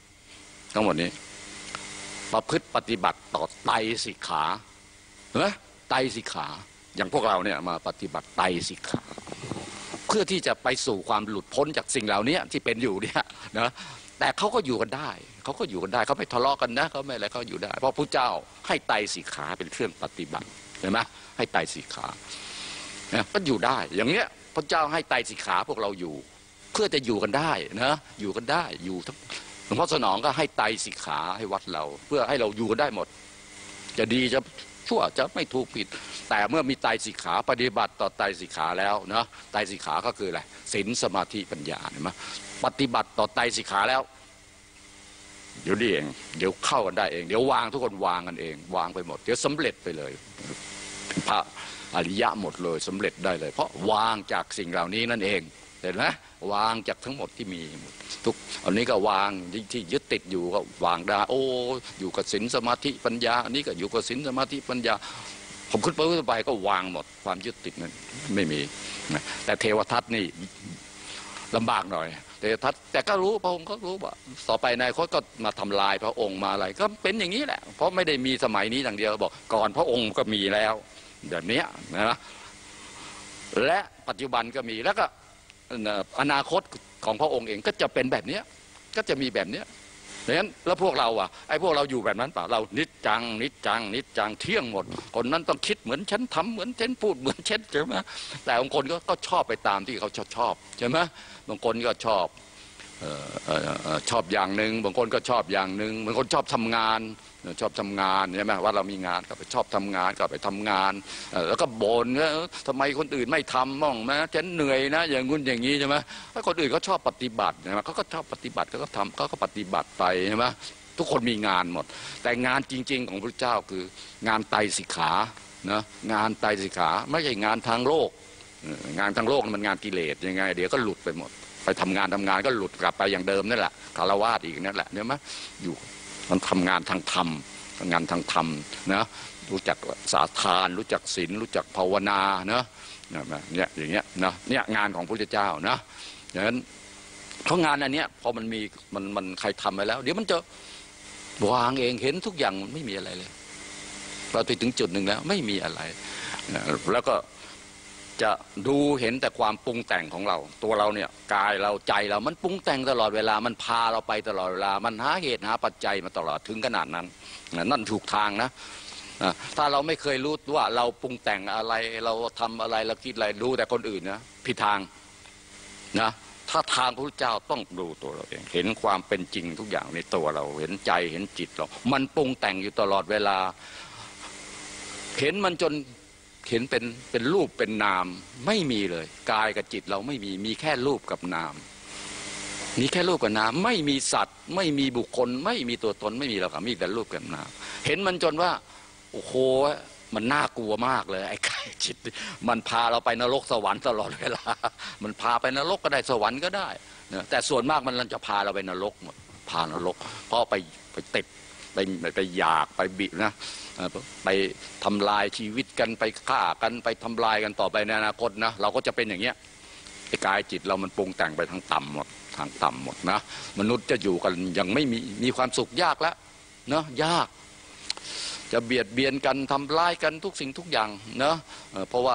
Speaker 1: ประพฤติปฏิบัติต่อไตรสิกขาเห็นไหมไตรสิกขาอย่างพวกเราเนี่ยมาปฏิบัติไตรสิกขาเพื่อที่จะไปสู่ความหลุดพ้นจากสิ่งเหล่านี้ที่เป็นอยู่เนี่ยนะแต่เขาก็อยู่กันได้เขาไม่ทะเลาะกันนะเขาไม่อะไรเขาอยู่ได้เพราะพระเจ้าให้ไตรสิกขาเป็นเครื่องปฏิบัติเห็นไหมให้ไตรสิกขาก็อยู่ได้อย่างเงี้ยพระเจ้าให้ไตรสิกขาพวกเราอยู่เพื่อจะอยู่กันได้นะอยู่กันได้อยู่ทั้งหลวงพ่อสนองก็ให้ไตรสิกขาให้วัดเราเพื่อให้เราอยู่กันได้หมดจะดีจะชั่วจะไม่ถูกผิดแต่เมื่อมีไตรสิกขาปฏิบัติต่อไตรสิกขาแล้วนะไตรสิกขาก็คืออะไรศีลสมาธิปัญญาเห็นไหมปฏิบัติต่อไตรสิกขาแล้วเดี๋ยวดีเองเดี๋ยวเข้ากันได้เองเดี๋ยววางทุกคนวางกันเองวางไปหมดเดี๋ยวสำเร็จไปเลยเป็นพระอริยะหมดเลยสำเร็จได้เลยเพราะวางจากสิ่งเหล่านี้นั่นเองเห็นไหมวางจากทั้งหมดที่มีทุกอันนี้ก็วางที่ยึดติดอยู่ก็วางได้โอ้อยู่กับศีลสมาธิปัญญาอันนี้ก็อยู่กับศีลสมาธิปัญญาผมขึ้นไปก็วางหมดความยึดติดนั้นไม่มีแต่เทวทัตนี่ลำบากหน่อยเทวทัตแต่ก็รู้พระองค์ก็รู้ว่าต่อไปนายคตก็มาทำลายพระองค์มาอะไรก็เป็นอย่างนี้แหละเพราะไม่ได้มีสมัยนี้อย่างเดียวบอกก่อนพระองค์ก็มีแล้วแบบนี้นะและปัจจุบันก็มีแล้วก็อนาคตของพระองค์เองก็จะเป็นแบบนี้ก็จะมีแบบนี้ดังนั้นแล้วพวกเราอ่ะไอ้พวกเราอยู่แบบนั้นเปล่าเรานิจจังนิจจังนิจจังเที่ยงหมดคนนั้นต้องคิดเหมือนฉันทำเหมือนฉันพูดเหมือนฉันใช่ไหมแต่บางคนก็ชอบไปตามที่เขาชอบใช่ไหมบางคนก็ชอบอย่างหนึ่งบางคนก็ชอบอย่างหนึ่งบางคนชอบทำงานใช่ไหมว่าเรามีงานก็ไปชอบทำงานก็ไปทำงานแล้วก็บ่นว่าทำไมคนอื่นไม่ทำบ้างนะฉันเหนื่อยนะอย่างงู้นอย่างนี้ใช่ไหมถ้าคนอื่นเขาชอบปฏิบัติใช่ไหมเขาก็ชอบปฏิบัติเขาก็ทำเขาก็ปฏิบัติไปใช่ไหมทุกคนมีงานหมดแต่งานจริงๆของพระเจ้าคืองานไตรสิกขานะงานไตรสิกขาไม่ใช่งานทางโลกงานทางโลกมันงานกิเลสยังไงเดี๋ยวก็หลุดไปหมดไปทำงานก็หลุดกลับไปอย่างเดิมนั่นแหละคารวะอีกนั่นแหละเนี่ยมั้ยอยู่มันทำงานทางธรรมงานทางธรรมนะรู้จักสาทานรู้จักศีลรู้จักภาวนานะเนี่ยอย่างเงี้ยนะเนี่ยงานของพระพุทธเจ้านะอย่างนั้นเพราะงานอันเนี้ยพอมันมีมันใครทำไปแล้วเดี๋ยวมันจะวางเองเห็นทุกอย่างมันไม่มีอะไรเลยเราไปถึงจุดหนึ่งแล้วไม่มีอะไรแล้วก็จะดูเห็นแต่ความปรุงแต่งของเราตัวเราเนี่ยกายเราใจเรามันปรุงแต่งตลอดเวลามันพาเราไปตลอดเวลามันหาเหตุหาปัจจัยมาตลอดถึงขนาดนั้นนั่นถูกทางนะถ้าเราไม่เคยรู้ว่าเราปรุงแต่งอะไรเราทำอะไรเราคิดอะไรรู้แต่คนอื่นนะผิดทางนะถ้าทางพระพุทธเจ้าต้องดูตัวเราเองเห็นความเป็นจริงทุกอย่างในตัวเราเห็นใจเห็นจิตเรามันปรุงแต่งอยู่ตลอดเวลาเห็นมันจนเห็นเป็นรูปเป็นนามไม่มีเลยกายกับจิตเราไม่มีแค่รูปกับนามมีแค่รูปกับนามไม่มีสัตว์ไม่มีบุคคลไม่มีตัวตนไม่มีเราค่ะมีแต่รูปกับนามเห็นมันจนว่าโอ้โหมันน่ากลัวมากเลยไอ้กายจิตมันพาเราไปนรกสวรรค์ตลอดเวลามันพาไปนรกก็ได้สวรรค์ก็ได้นะแต่ส่วนมากมันจะพาเราไปนรกหมดพานรกเพราะไปติดไปอยากไปบิดนะไปทำลายชีวิตกันไปฆ่ากันไปทำลายกันต่อไปในอนาคตนะเราก็จะเป็นอย่างเงี้ยไอ้กายจิตเรามันปรุงแต่งไปทางต่ำหมดทางต่ำหมดนะมนุษย์จะอยู่กันยังไม่มีความสุขยากแล้วเนาะยากจะเบียดเบียนกันทำร้ายกันทุกสิ่งทุกอย่างเนาะเพราะว่า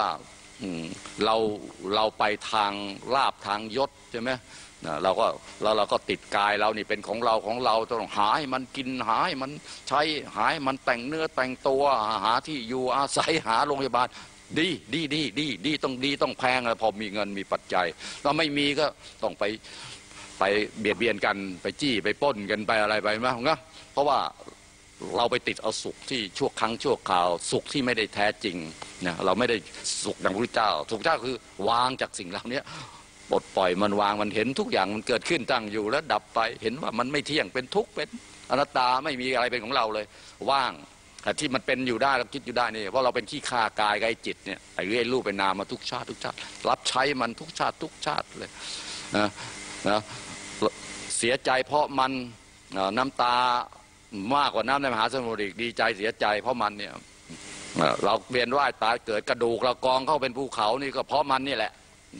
Speaker 1: เราไปทางลาภทางยศใช่ไหมเราก็ติดกายเรานี่เป็นของเราต้องหาให้มันกินหาให้มันใช้หาให้มันแต่งเนื้อแต่งตัวหาที่อยู่อาศัยหาโรงพยาบาลดีต้องแพงแล้วพอมีเงินมีปัจจัยเราไม่มีก็ต้องไปเบียดเบียนกันไปจี้ไปปล้นกันไปอะไรไปมั้งนะเพราะว่าเราไปติดเอาสุขที่ชั่วครั้งชั่วคราวสุขที่ไม่ได้แท้จริงนะเราไม่ได้สุขดังพระพุทธเจ้าสุขเจ้าคือวางจากสิ่งเหล่านี้ปลดปล่อยมันวางมันเห็นทุกอย่างมันเกิดขึ้นตั้งอยู่แล้วดับไปเห็นว่ามันไม่เที่ยงเป็นทุกข์เป็นอนัตตาไม่มีอะไรเป็นของเราเลยว่างแต่ที่มันเป็นอยู่ได้เราคิดอยู่ได้นี่เพราะเราเป็นขี้ข้ากายกับจิตเนี่ยไอ้เรื่องรูปเป็นนามมาทุกชาติรับใช้มันทุกชาติเลยนะเสียใจเพราะมันน้ำตามากกว่าน้ำในมหาสมุทรอีกดีใจเสียใจเพราะมันเนี่ยเราเวียนว่ายตายเกิดกระดูกเรากองเข้าเป็นภูเขานี่ก็เพราะมันนี่แหละ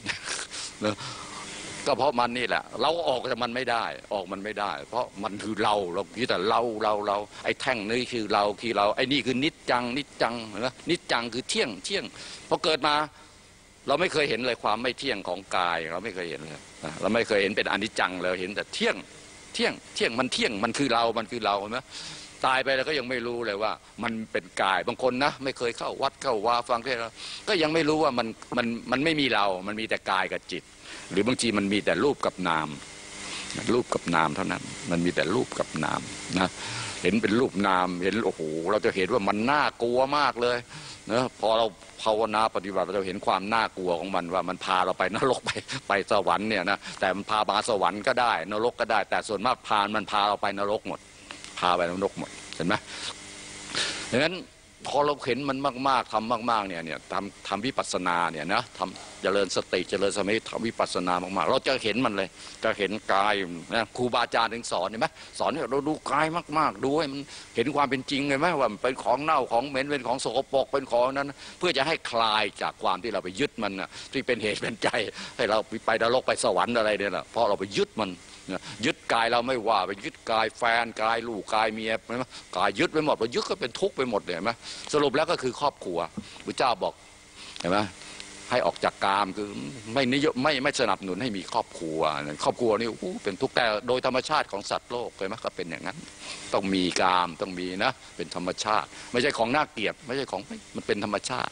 Speaker 1: ก็เพราะมันนี่แหละเราออกจากมันไม่ได้เพราะมันคือเราคิดแต่เราไอ้แท่งนี้คือเราไอ้นี่คือนิจจังนะนิจจังคือเที่ยงพอเกิดมาเราไม่เคยเห็นเลยความไม่เที่ยงของกายเราไม่เคยเห็นเลยเราไม่เคยเห็นเป็นอนิจจังเลยเห็นแต่เที่ยงมันเที่ยงมันคือเราเห็นไหมตายไปแล้วก็ยังไม่รู้เลยว่ามันเป็นกายบางคนนะไม่เคยเข้าวัดเข้าวาฟังเทศน์ก็ยังไม่รู้ว่ามันไม่มีเรามันมีแต่กายกับจิตหรือบางทีมันมีแต่รูปกับนามเท่านั้นมันมีแต่รูปกับนามนะเห็นเป็นรูปนามเห็นโอ้โหเราจะเห็นว่ามันน่ากลัวมากเลยนะพอเราภาวนาปฏิบัติเราจะเห็นความน่ากลัวของมันว่ามันพาเราไปนรกไปสวรรค์เนี่ยนะแต่มันพามาสวรรค์ก็ได้นรกก็ได้แต่ส่วนมากมันพาเราไปนรกหมดพาไปนรกหมดเห็นไหมดังนั้นพอเราเห็นมันมากๆทำมากๆเนี่ยทำวิปัสสนาเนี่ยนะทำเจริญสติเจริญสมาธิทำวิปัสสนามากๆเราจะเห็นมันเลยจะเห็นกายนะครูบาอาจารย์ถึงสอนเห็นไหมสอนให้เราดูกายมากๆดูให้มันเห็นความเป็นจริงเลยไหมว่ามันเป็นของเน่าของเหม็นเป็นของสกปรกเป็นของนั้นเพื่อจะให้คลายจากความที่เราไปยึดมันนะที่เป็นเหตุเป็นใจให้เราไปนรกไปสวรรค์อะไรเนี่ยแหละเพราะเราไปยึดมันยึดกายเราไม่ว่าไปยึดกายแฟนกายลูกกายเมียใช่ไหมกายยึดไปหมดเรายึดก็เป็นทุกข์ไปหมดเลยไหมสรุปแล้วก็คือครอบครัวพระเจ้าบอกเห็นไหมให้ออกจากกามคือไม่นิยมไม่สนับสนุนให้มีครอบครัวครอบครัวนี่เป็นทุกข์แต่โดยธรรมชาติของสัตว์โลกเลยไหมก็เป็นอย่างนั้นต้องมีกามต้องมีนะเป็นธรรมชาติไม่ใช่ของน่าเกลียดไม่ใช่ของมันเป็นธรรมชาติ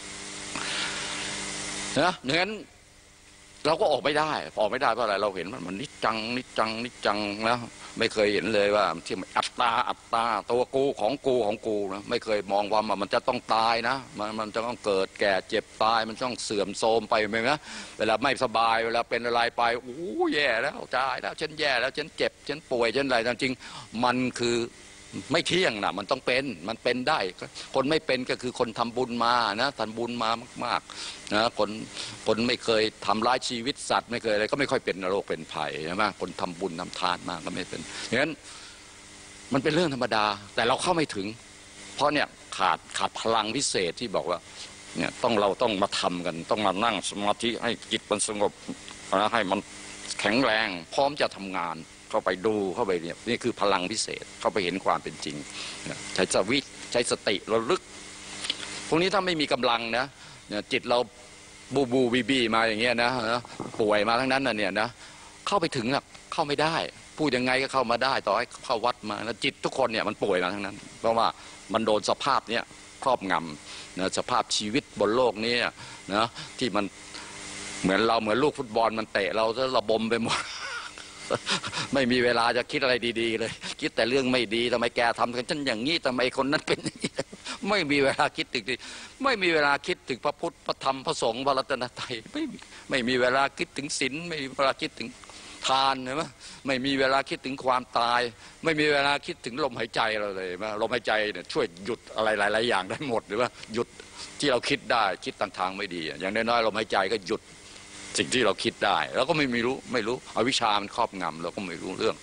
Speaker 1: นะดังนั้นเราก็ออกไม่ได้เพราะอะไรเราเห็นมันนิจจังนะไม่เคยเห็นเลยว่าที่อัตตาตัวกูของกูนะไม่เคยมองว่ามันจะต้องตายนะมันจะต้องเกิดแก่เจ็บตายมันต้องเสื่อมโทรมไปไหมนะเวลาไม่สบายเวลาเป็นอะไรไปโอ้แย่แล้วตายแล้วฉันแย่แล้วฉันเจ็บฉันป่วยฉันอะไรจริงมันคือไม่เที่ยงนะมันต้องเป็นมันเป็นได้คนไม่เป็นก็คือคนทำบุญมานะทำบุญมามากๆนะคนไม่เคยทำร้ายชีวิตสัตว์ไม่เคยอะไรก็ไม่ค่อยเป็นโรคเป็นภัยใช่ไหมคนทำบุญทำทานมากก็ไม่เป็นเพราะฉะนั้นมันเป็นเรื่องธรรมดาแต่เราเข้าไม่ถึงเพราะเนี่ยขาดพลังพิเศษที่บอกว่าเนี่ยเราต้องมาทำกันต้องมานั่งสมาธิให้จิตมันสงบให้มันแข็งแรงพร้อมจะทำงานเข้าไปดูเข้าไปเนี่ยนี่คือพลังพิเศษเข้าไปเห็นความเป็นจริงใช้สติระลึกพวกนี้ถ้าไม่มีกำลังนะจิตเราบูบีมาอย่างเงี้ยนะป่วยมาทั้งนั้นน่ะเนี่ยนะเข้าไปถึงอะเข้าไม่ได้พูดยังไงก็เข้ามาได้ต่อให้เข้าวัดมานะจิตทุกคนเนี่ยมันป่วยมาทั้งนั้นเพราะว่ามันโดนสภาพเนี้ยครอบงำนะสภาพชีวิตบนโลกนี้นะที่มันเหมือนลูกฟุตบอลมันเตะเราจะระบมไปหมดไม่มีเวลาจะคิดอะไรดีๆเลยคิดแต่เรื่องไม่ดีทำไมแกทำกันฉันอย่างนี้ทำไมคนนั้นเป็นอย่างนี้ไม่มีเวลาคิดถึงไม่มีเวลาคิดถึงพระพุทธพระธรรมพระสงฆ์พระรัตนตรัยไม่มีเวลาคิดถึงศีลไม่มีเวลาคิดถึงทานใช่ไหมไม่มีเวลาคิดถึงความตายไม่มีเวลาคิดถึงลมหายใจเราเลยไหมลมหายใจเนี่ยช่วยหยุดอะไรหลายๆอย่างได้หมดหรือว่าหยุดที่เราคิดได้คิดทางไม่ดีอย่างน้อยๆลมหายใจก็หยุดสิ่งที่เราคิดได้แล้วก็ไม่รู้อวิชชามันครอบงำเราก็ไม่รู้เรื่อง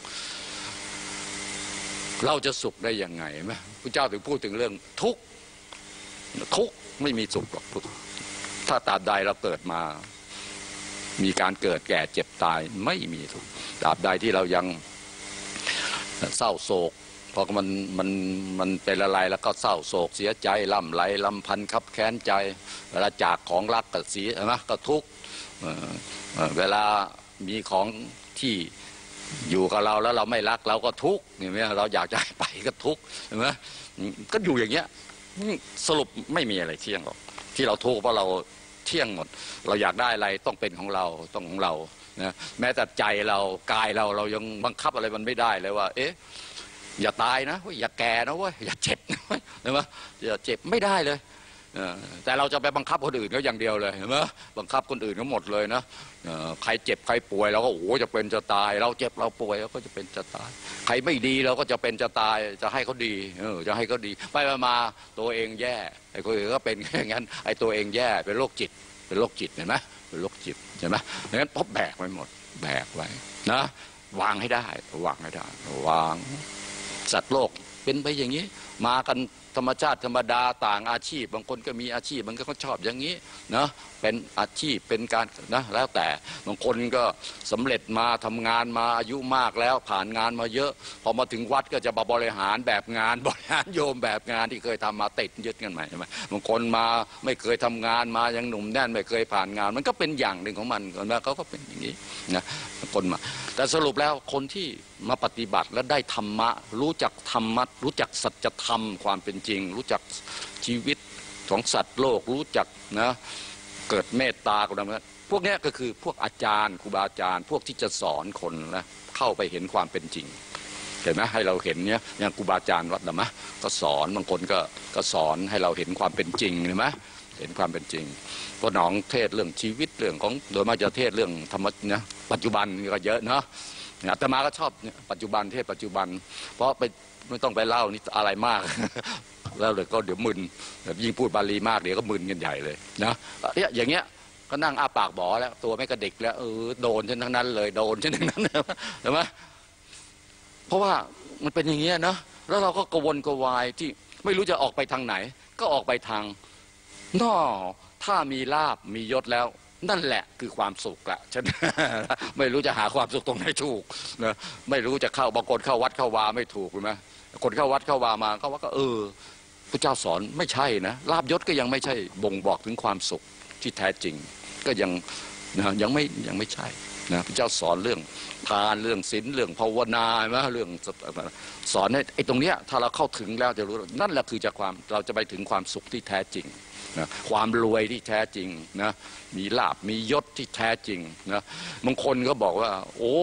Speaker 1: เราจะสุขได้ยังไงไหมพระเจ้าถึงพูดถึงเรื่องทุกข์ไม่มีสุขหรอกถ้าตราบใดเราเกิดมามีการเกิดแก่เจ็บตายไม่มีทุกข์ตราบใดที่เรายังเศร้าโศกพอมันเป็นอะไรแล้วก็เศร้าโศกเสียใจล่ำไรลำพันคับแค้นใจเวลาจากของรักก็เสียนะก็ทุกข์เวลามีของที่อยู่กับเราแล้วเราไม่รักเราก็ทุกข์เห็นไหมเราอยากจะให้ไปก็ทุกข์เห็นไหมก็อยู่อย่างเงี้ยสรุปไม่มีอะไรเที่ยงหรอกที่เราทุกข์เพราะเราเที่ยงหมดเราอยากได้อะไรต้องเป็นของเราต้องของเรานะแม้แต่ใจเรากายเรายังบังคับอะไรมันไม่ได้เลยว่าเอ๊ะอย่าตายนะอย่าแก่นะเว้ยอย่าเจ็บนะเว้ยเห็นไหมอย่าเจ็บไม่ได้เลยแต่เราจะไปบังคับคนอื่นเขาอย่างเดียวเลยเห็นไหมบังคับคนอื่นเขาหมดเลยนะใครเจ็บใครป่วยเราก็โอ้จะเป็นจะตายเราเจ็บเราป่วยเราก็จะเป็นจะตายใครไม่ดีเราก็จะเป็นจะตายจะให้เขาดีจะให้เขาดีไปมาตัวเองแย่ไอ้คนอื่นก็เป็นอย่างนั้นไอ้ตัวเองแย่เป็นโรคจิตเห็นไหมเป็นโรคจิตเห็นไหมดังนั้นพบแบกไว้หมดแบกไว้นะวางให้ได้วางสัตว์โลกเป็นไปอย่างนี้มากันธรรมชาติธรรมดาต่างอาชีพบางคนก็มีอาชีพบางคนก็ชอบอย่างนี้นะเป็นอาชีพเป็นการนะแล้วแต่บางคนก็สำเร็จมาทำงานมาอายุมากแล้วผ่านงานมาเยอะพอมาถึงวัดก็จะมาบริหารแบบงานบริหารโยมแบบงานที่เคยทำมาติดยึดกันใหม่ใช่ไหมบางคนมาไม่เคยทำงานมายังหนุ่มแน่นไม่เคยผ่านงานมันก็เป็นอย่างหนึ่งของมันคนว่าเขาก็เป็นอย่างนี้นะคนมาแต่สรุปแล้วคนที่มาปฏิบัติและได้ธรรมะรู้จักธรรมะรู้จักสัจธรรมความเป็นจริงรู้จักชีวิตของสัตว์โลกรู้จักนะเกิดเมตตากันนะพวกนี้ก็คือพวกอาจารย์ครูบาอาจารย์พวกที่จะสอนคนนะเข้าไปเห็นความเป็นจริงเห็นไหมให้เราเห็นเนี้ยอย่างครูบาอาจารย์วัดนะก็สอนบางคนก็สอนให้เราเห็นความเป็นจริงเห็นไหมเห็นความเป็นจริงเพราะน้องเทศเรื่องชีวิตเรื่องของโดยมากจะเทศเรื่องธรรมะนะปัจจุบันก็เยอะเนาะอาตมาก็ชอบปัจจุบันเทศปัจจุบันเพราะไปไม่ต้องไปเล่านี่อะไรมากแล้วเลยก็เดี๋ยวมึนยิ่งพูดบาลีมากเดี๋ยวก็มึนกันใหญ่เลยนะอย่างเงี้ยก็นั่งอ้าปากบ่อแล้วตัวไม่กระดิกแล้วโดนฉันทั้งนั้นเลยโดนฉันทั้งนั้นเห็นไหมเพราะว่ามันเป็นอย่างเงี้ยนะแล้วเราก็กระวนกระวายที่ไม่รู้จะออกไปทางไหนก็ออกไปทางถ้ามีลาภมียศแล้วนั่นแหละคือความสุขละฉัน ไม่รู้จะหาความสุขตรงไหนถูกนะไม่รู้จะเข้าบางคนเข้าวัดเข้าวาไม่ถูกใช่ไหมคนเข้าวัดเข้าวามาเขาว่าก็พระเจ้าสอนไม่ใช่นะลาภยศก็ยังไม่ใช่บ่งบอกถึงความสุขที่แท้จริงก็ยังไม่ใช่นะพระเจ้าสอนเรื่องทานเรื่องศีลเรื่องภาวนาเรื่องสอนให้ไอ้ตรงเนี้ยถ้าเราเข้าถึงแล้วจะรู้นั่นแหละคือเราจะไปถึงความสุขที่แท้จริงนะความรวยที่แท้จริงนะมีลาภมียศที่แท้จริงนะบางคนก็บอกว่าโอ้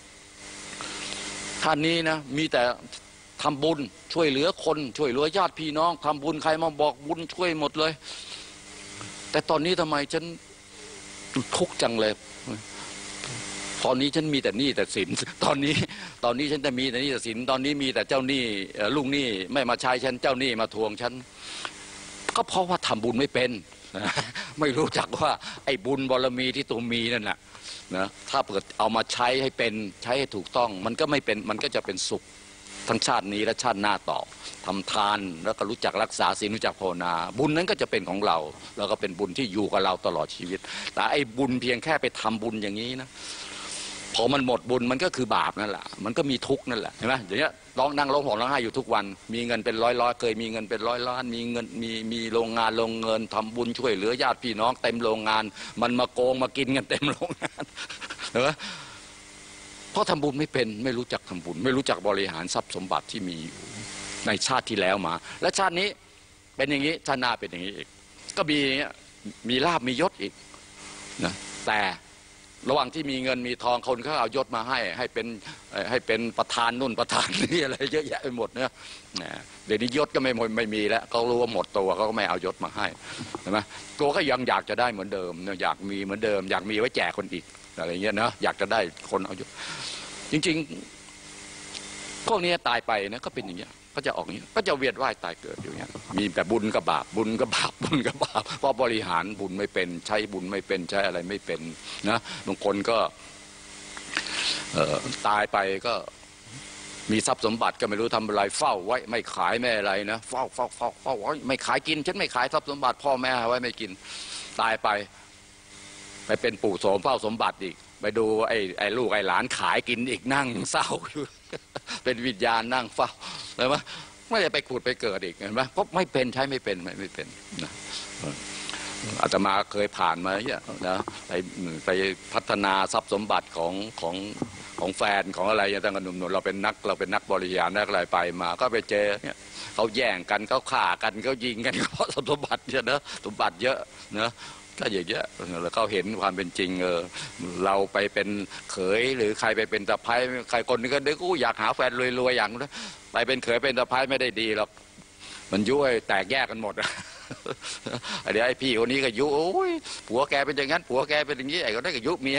Speaker 1: ท่านนี้นะมีแต่ทำบุญช่วยเหลือคนช่วยเหลือญาติพี่น้องทำบุญใครมาบอกบุญช่วยหมดเลยแต่ตอนนี้ทำไมฉันทุกข์จังเลยตอนนี้ฉันมีแต่หนี้แต่สินตอนนี้ฉันจะมีแต่หนี้แต่สินตอนนี้มีแต่เจ้าหนี้ลูกหนี้ไม่มาใช้ฉันเจ้าหนี้มาทวงฉันก็เพราะว่าทำบุญไม่เป็นไม่รู้จักว่าไอ้บุญบารมีที่ตัวมีนั่นแหละนะถ้าเกิดเอามาใช้ให้เป็นใช้ให้ถูกต้องมันก็ไม่เป็นมันก็จะเป็นสุขทั้งชาตินี้และชาติหน้าต่อทำทานแล้วก็รู้จักรักษาศีลรู้จักภาวนาบุญนั้นก็จะเป็นของเราแล้วก็เป็นบุญที่อยู่กับเราตลอดชีวิตแต่ไอ้บุญเพียงแค่ไปทำบุญอย่างนี้นะพอมันหมดบุญมันก็คือบาปนั่นแหละมันก็มีทุกข์นั่นแหละเห็นไหมอย่างเงี้ยนั่งร้องห่มร้องไห้อยู่ทุกวันมีเงินเป็นร้อยเคยมีเงินเป็นร้อยล้านมีเงินมีโรงงานเงินทำบุญช่วยเหลือญาติพี่น้องเต็มโรงงานมันมาโกงมากินกันเต็มโรงงานเห็นไหมเพราะทำบุญไม่เป็นไม่รู้จักทำบุญไม่รู้จักบริหารทรัพย์สมบัติที่มีอยู่ในชาติที่แล้วมาและชาตินี้เป็นอย่างนี้ชาติหน้าเป็นอย่างนี้อีกก็มีลาภมียศอีกนะแต่ระหว่างที่มีเงินมีทองคนเขาเอายศมาให้เป็นประธานนู่นประธานนี่อะไรเยอะแยะไปหมดเนี่ยเดี๋ยวนี้ยศก็ไม่มีแล้วเขารู้ว่าหมดตัวเขาก็ไม่เอายศมาให้ใช่ไหมตัวก็ยังอยากจะได้เหมือนเดิมอยากมีเหมือนเดิมอยากมีไว้แจกคนอีกอะไรเงี้ยนะอยากจะได้คนเอายศจริงๆพวกนี้ตายไปนะก็เป็นอย่างเงี้ยก็จะออกอย่างนี้ก็จะเวียนว่ายตายเกิดอยู่อย่างเงี้ยมีแต่บุญกับบาปบุญกับบาปบุญกับบาปเพราะบริหารบุญไม่เป็นใช้บุญไม่เป็นใช้อะไรไม่เป็นนะบางคนก็ตายไปก็มีทรัพย์สมบัติก็ไม่รู้ทำอะไรเฝ้าไว้ไม่ขายไม่อะไรนะเฝ้าไว้ไม่ขายกินฉันไม่ขายทรัพย์สมบัติพ่อแม่ไว้ไม่กินตายไปเป็นปู่โสมเฝ้าสมบัติอีกไปดูไอ้ลูกไอ้หลานขายกินอีกนั่งเศร้าอยู่เป็นวิญญาณนั่งเฝ้าเลยว่าไม่ได้ไปขุดไปเกิดอีกเห็นไหมเพราะไม่เป็นใช้ไม่เป็นไม่เป็นนะอาตมาเคยผ่านมาเนี่ยนะไปพัฒนาทรัพย์สมบัติของแฟนของอะไรอย่างต่างๆหนุ่มๆเราเป็นนักบริหารนักอะไรไปมาก็ไปเจอเนี่ยเขาแย่งกันเขาฆ่ากันเขายิงกันเพราะสมบัติเยอะนะสมบัติเยอะนะก็อย่างเงี้ยแล้วเขาเห็นความเป็นจริงเราไปเป็นเขยหรือใครไปเป็นตะไคร้ใครคนนึงก็นึกอยากหาแฟนรวยๆอย่างนั้นไปเป็นเขยเป็นตะไคร้ไม่ได้ดีหรอกมันยุ่ยแตกแยกกันหมดเดี๋ยวไอ้พี่คนนี้ก็ยุโอ้ยผัวแกเป็นอย่างนั้นผัวแกเป็นอย่างนี้ไอ้คนนั้นก็ยุเมีย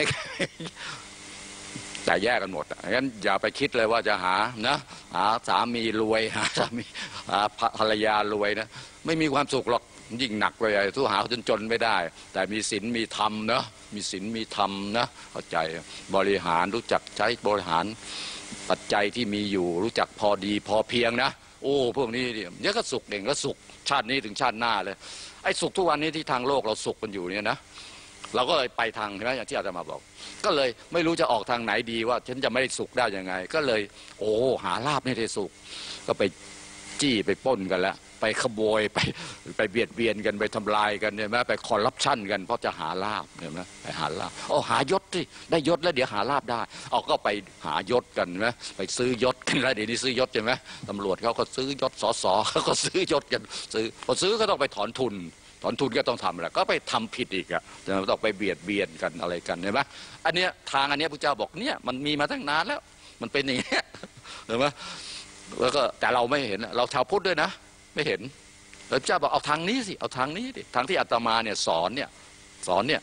Speaker 1: แต่แยกกันหมดงั้นอย่าไปคิดเลยว่าจะหาสามีรวยหาสามีภรรยารวยนะไม่มีความสุขหรอกยิ่งหนักไปใหญ่ทุกหาจนไม่ได้แต่มีศีลมีธรรมนะมีศีลมีธรรมนะเข้าใจบริหารรู้จักใช้บริหารปัจจัยที่มีอยู่รู้จักพอดีพอเพียงนะโอ้พวกนี้เนี่ยก็สุขเองก็สุขชาตินี้ถึงชาติหน้าเลยไอ้สุขทุกวันนี้ที่ทางโลกเราสุขกันอยู่เนี่ยนะเราก็เลยไปทางใช่ไหมอย่างที่อาจารย์มาบอกก็เลยไม่รู้จะออกทางไหนดีว่าฉันจะไม่ได้สุขได้ยังไงก็เลยหาลาภไม่ได้สุขก็ไปจี้ไปปล้นกันแล้วไปขโมยไปเบียดเบียนกันไปทำลายกันเนี่ยไหมไปคอร์รัปชันกันเพราะจะหาลาภเนี่ยไหมไปหาลาภหายศที่ได้ยศแล้วเดี๋ยวหาลาภได้ก็ไปหายศกันไหมไปซื้อยศกันแล้วเดี๋ยวนี้ซื้อยศใช่ไหมตำรวจเขาก็ซื้อยศสสเขาก็ซื้อยศกันพอซื้อก็ต้องไปถอนทุนก็ต้องทำอะไรก็ไปทำผิดอีกต้องไปเบียดเบียนกันอะไรกันเห็นไหมอันเนี้ยทางอันเนี้ยพระเจ้าบอกเนี่ยมันมีมาตั้งนานแล้วมันเป็นอย่างเงี้ยเห็นไหมแล้วก็แต่เราไม่เห็นเราชาวพุทธด้วยนะไม่เห็นพระเจ้าบอกเอาทางนี้สิเอาทางนี้ดิทางที่อาตมาเนี่ยสอนเนี่ย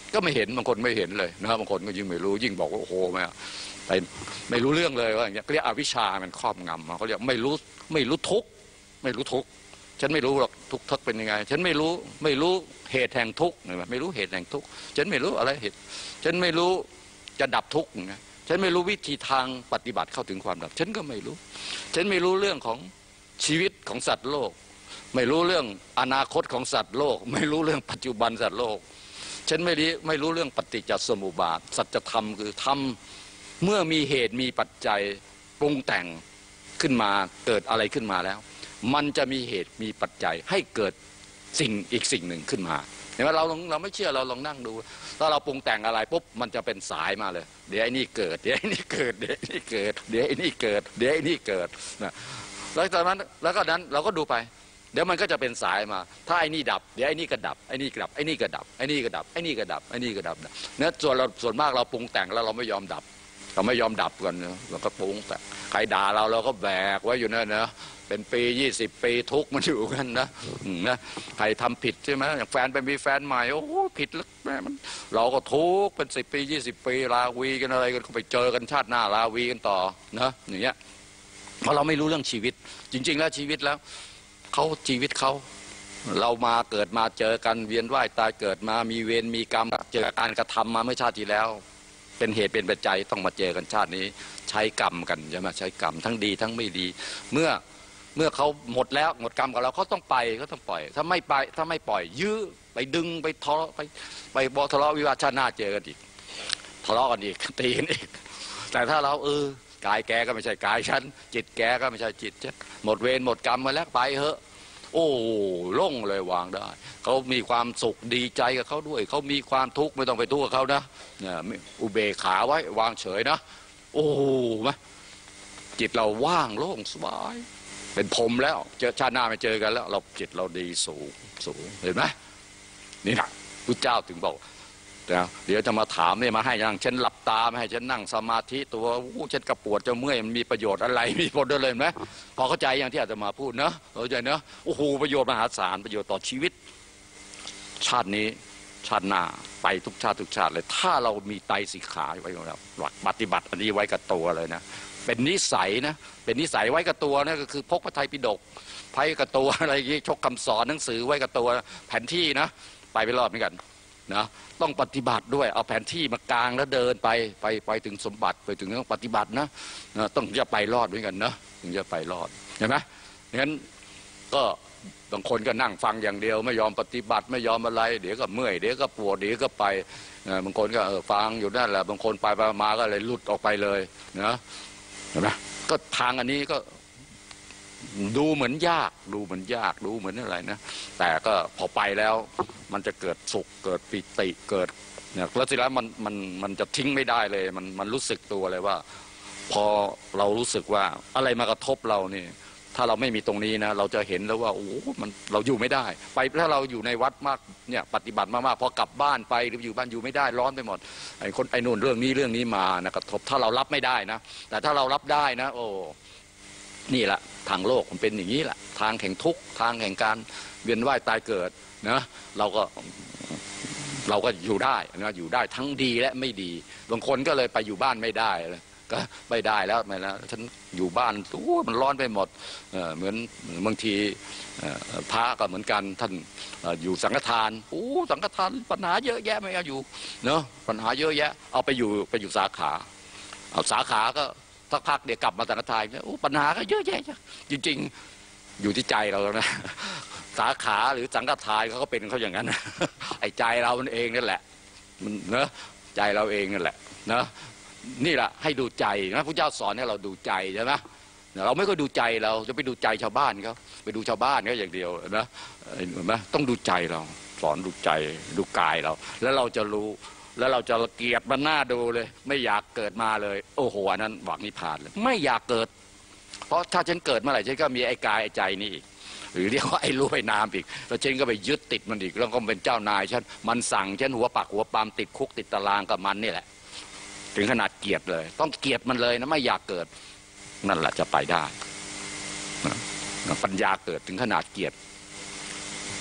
Speaker 1: ก็ไม่เห็นบางคนไม่เห็นเลยนะบางคนก็ยิ่งไม่รู้ยิ่งบอกว่าโอ้โหไม่รู้เรื่องเลยว่าอย่างเงี้ยเรียกอวิชชามันครอบงำเขาเรียกไม่รู้ทุกข์ไม่รู้ทุกข์ฉันไม่รู้หรอกทุกข์เป็นยังไงฉันไม่รู้เหตุแห่งทุกข์ไม่รู้เหตุแห่งทุกข์ฉันไม่รู้อะไรเหตุฉันไม่รู้จะดับทุกข์ไงฉันไม่รู้วิธีทางปฏิบัติเข้าถึงความดับฉันก็ไม่รู้ฉันไม่รู้เรื่องของชีวิตของสัตว์โลกไม่รู้เรื่องอนาคตของสัตว์โลกไม่รู้เรื่องปัจจุบันสัตว์โลกฉันไม่รู้เรื่องปฏิจจสมุปบาทสัจธรรมคือธรรมเมื่อมีเหตุมีปัจจัยปรุงแต่งขึ้นมาเกิดอะไรขึ้นมาแล้วมันจะมีเหตุมีปัจจัยให้เกิดอีกสิ่งหนึ่งขึ้นมาเห็นไหมเราไม่เชื่อเราลองนั่งดูถ้าเราปรุงแต่งอะไรปุ๊บมันจะเป็นสายมาเลยเดี๋ยวไอ้นี่เกิดเดี๋ยวไอ้นี่เกิดเดี๋ยวไอ้นี่เกิดเดี๋ยวไอ้นี่เกิดเดี๋ยวไอ้นี่เกิดนะแล้วจากนั้นเราก็ดูไปเดี๋ยวมันก็จะเป็นสายมาถ้าไอ้นี่ดับเดี๋ยวไอ้นี่ก็ดับไอ้นี่ก็ดับไอ้นี่ก็ดับไอ้นี่ก็ดับไอ้นี่ก็ดับไอ้นี่ก็ดับเนี่ยส่วนมากเราปรุงแต่งแล้วเราไม่ยอมดับกันเราก็ปรุงแต่ใครด่าเราก็แบกไว้อยู่นั่นนะเป็นปี20 ปีทุกมันอยู่กันนะใครทำผิดใช่ไหมอย่างแฟนไปมีแฟนใหม่โอ้ผิดแล้วแม่มันเราก็ทุกเป็น10 ปี20 ปีลาวีกันอะไรกันไปเจอกันชาติหน้าลาวีกันต่อนะอย่างเงี้ยเพราะเราไม่รู้เรื่องชีวิตจริงๆแล้วชีวิตแล้วชีวิตเขาเรามาเกิดมาเจอกันเวียนว่ายตายเกิดมามีเวรมีกรรมเจอการกระทำมาเมื่อชาติที่แล้วเป็นเหตุเป็นปัจจัยต้องมาเจอกันชาตินี้ใช้กรรมกันใช่ไหมใช้กรรมทั้งดีทั้งไม่ดีเมื่อเขาหมดแล้วหมดกรรมกับเราเขาต้องปล่อยถ้าไม่ปล่อยยื้อไปดึงไปทะเลาะไปบอกทะเลาะวิวาทชาติหน้าเจอกันอีกทะเลาะกันอีกตีกันอีกแต่ถ้าเรากายแกก็ไม่ใช่กายฉันจิตแกก็ไม่ใช่จิตฉันหมดเวรหมดกรรมมาแล้วไปเหอะโอ้โล่งเลยวางได้เขามีความสุขดีใจกับเขาด้วยเขามีความทุกข์ไม่ต้องไปทุกข์กับเขานะอุเบกขาไว้วางเฉยนะโอ้ไหมจิตเราว่างโล่งสบายเป็นพรหมแล้วเจอชาติหน้าไม่เจอกันแล้วเราจิตเราดีสูงเห็นไหมนี่นะพุทธเจ้าถึงบอกเดี๋ยวจะมาถามเนี่ยมาให้ยังฉันหลับตาไม่ให้ฉันนั่งสมาธิตัวฉันกระปวดจะเมื่อยมันมีประโยชน์อะไรมีผลด้วยเลยไหมพอเข้าใจอย่างที่อาจจะมาพูดเนอะเข้าใจเนอะโอ้โหประโยชน์มหาศาลประโยชน์ต่อชีวิตชาตินี้ชาติหน้าไปทุกชาติเลยถ้าเรามีไตรสิกขาไว้ของเราหลักปฏิบัติอันนี้ไว้กับตัวเลยนะเป็นนิสัยนะเป็นนิสัยไว้กับตัวนะก็คือพกพระไตรปิฎกไว้กับตัวอะไรอย่างนี้ชกคำสอนหนังสือไว้กับตัวแผนที่นะไปรอดเหมือนกันนะต้องปฏิบัติด้วยเอาแผนที่มากางแล้วเดินไปถึงสมบัติไปถึงต้องปฏิบัตินะต้องจะไปรอดเหมือนกันนะถึงจะไปรอดเห็นไหมงั้นก็บางคนก็นั่งฟังอย่างเดียวไม่ยอมปฏิบัติไม่ยอมอะไรเดี๋ยวก็เมื่อยเดี๋ยวก็ปวดเดี๋ยวก็ไปบางคนก็ฟังอยู่นั่นแหละบางคนไปมาก็เลยหลุดออกไปเลยนะเห็นไหมก็ทางอันนี้ก็ดูเหมือนยากดูเหมือนอะไรนะแต่ก็พอไปแล้วมันจะเกิดสุขเกิดปิติเกิดเนี่ยแล้วทีแล้วมันจะทิ้งไม่ได้เลยมันรู้สึกตัวเลยว่าพอเรารู้สึกว่าอะไรมากระทบเรานี่ถ้าเราไม่มีตรงนี้นะเราจะเห็นแล้วว่าโอ้เราอยู่ไม่ได้ไปถ้าเราอยู่ในวัดมากเนี่ยปฏิบัติมากๆพอกลับบ้านไปหรืออยู่บ้านอยู่ไม่ได้ร้อนไปหมดไอ้นู่นเรื่องนี้มานะกระทบถ้าเรารับไม่ได้นะแต่ถ้าเรารับได้นะโอ้นี่แหละทางโลกมันเป็นอย่างนี้แหละทางแห่งทุกข์ทางแห่งการเวียนว่ายตายเกิดนะเราก็อยู่ได้นะอยู่ได้ทั้งดีและไม่ดีบางคนก็เลยไปอยู่บ้านไม่ได้เลยก็ไม่ได้แล้วฉันอยู่บ้านมันร้อนไปหมดเหมือนบางทีพระก็เหมือนกันท่านอยู่สังฆทานสังฆทานปัญหาเยอะแยะไม่เอาอยู่เนาะปัญหาเยอะแยะเอาไปอยู่สาขาเอาสาขาก็สักพักเดี๋ยวกลับมาสังฆทานปัญหาก็เยอะแยะจริงๆอยู่ที่ใจเราแล้วนะสาขาหรือสังฆทานเขาก็เป็นเขาอย่างนั้นไอ้ใจเราเองนั่นแหละมันเนอะใจเราเองนั่นแหละเนอะนี่แหละให้ดูใจนะพระเจ้าสอนให้เราดูใจใช่ไหมเราไม่ค่อยดูใจเราจะไปดูใจชาวบ้านเขาไปดูชาวบ้านเขาอย่างเดียวนะเห็นไหมต้องดูใจเราสอนดูใจดูกายเราแล้วเราจะรู้แล้วเราจะเกลียดมันหน้าดูเลยไม่อยากเกิดมาเลยโอ้โหอันนั้นหวังนิพพานเลยไม่อยากเกิดเพราะถ้าฉันเกิดเมื่อไหร่ฉันก็มีไอ้กายไอ้ใจนี่อีกหรือเรียกว่าไอ้รู้ไอ้นามอีกแล้วฉันก็ไปยึดติดมันอีกแล้วก็เป็นเจ้านายฉันมันสั่งฉันหัวปักหัวปามติดคุกติดตารางกับมันนี่แหละถึงขนาดเกลียดเลยต้องเกลียดมันเลยนะไม่อยากเกิดนั่นแหละจะไปได้ปัญญาเกิดถึงขนาดเกลียด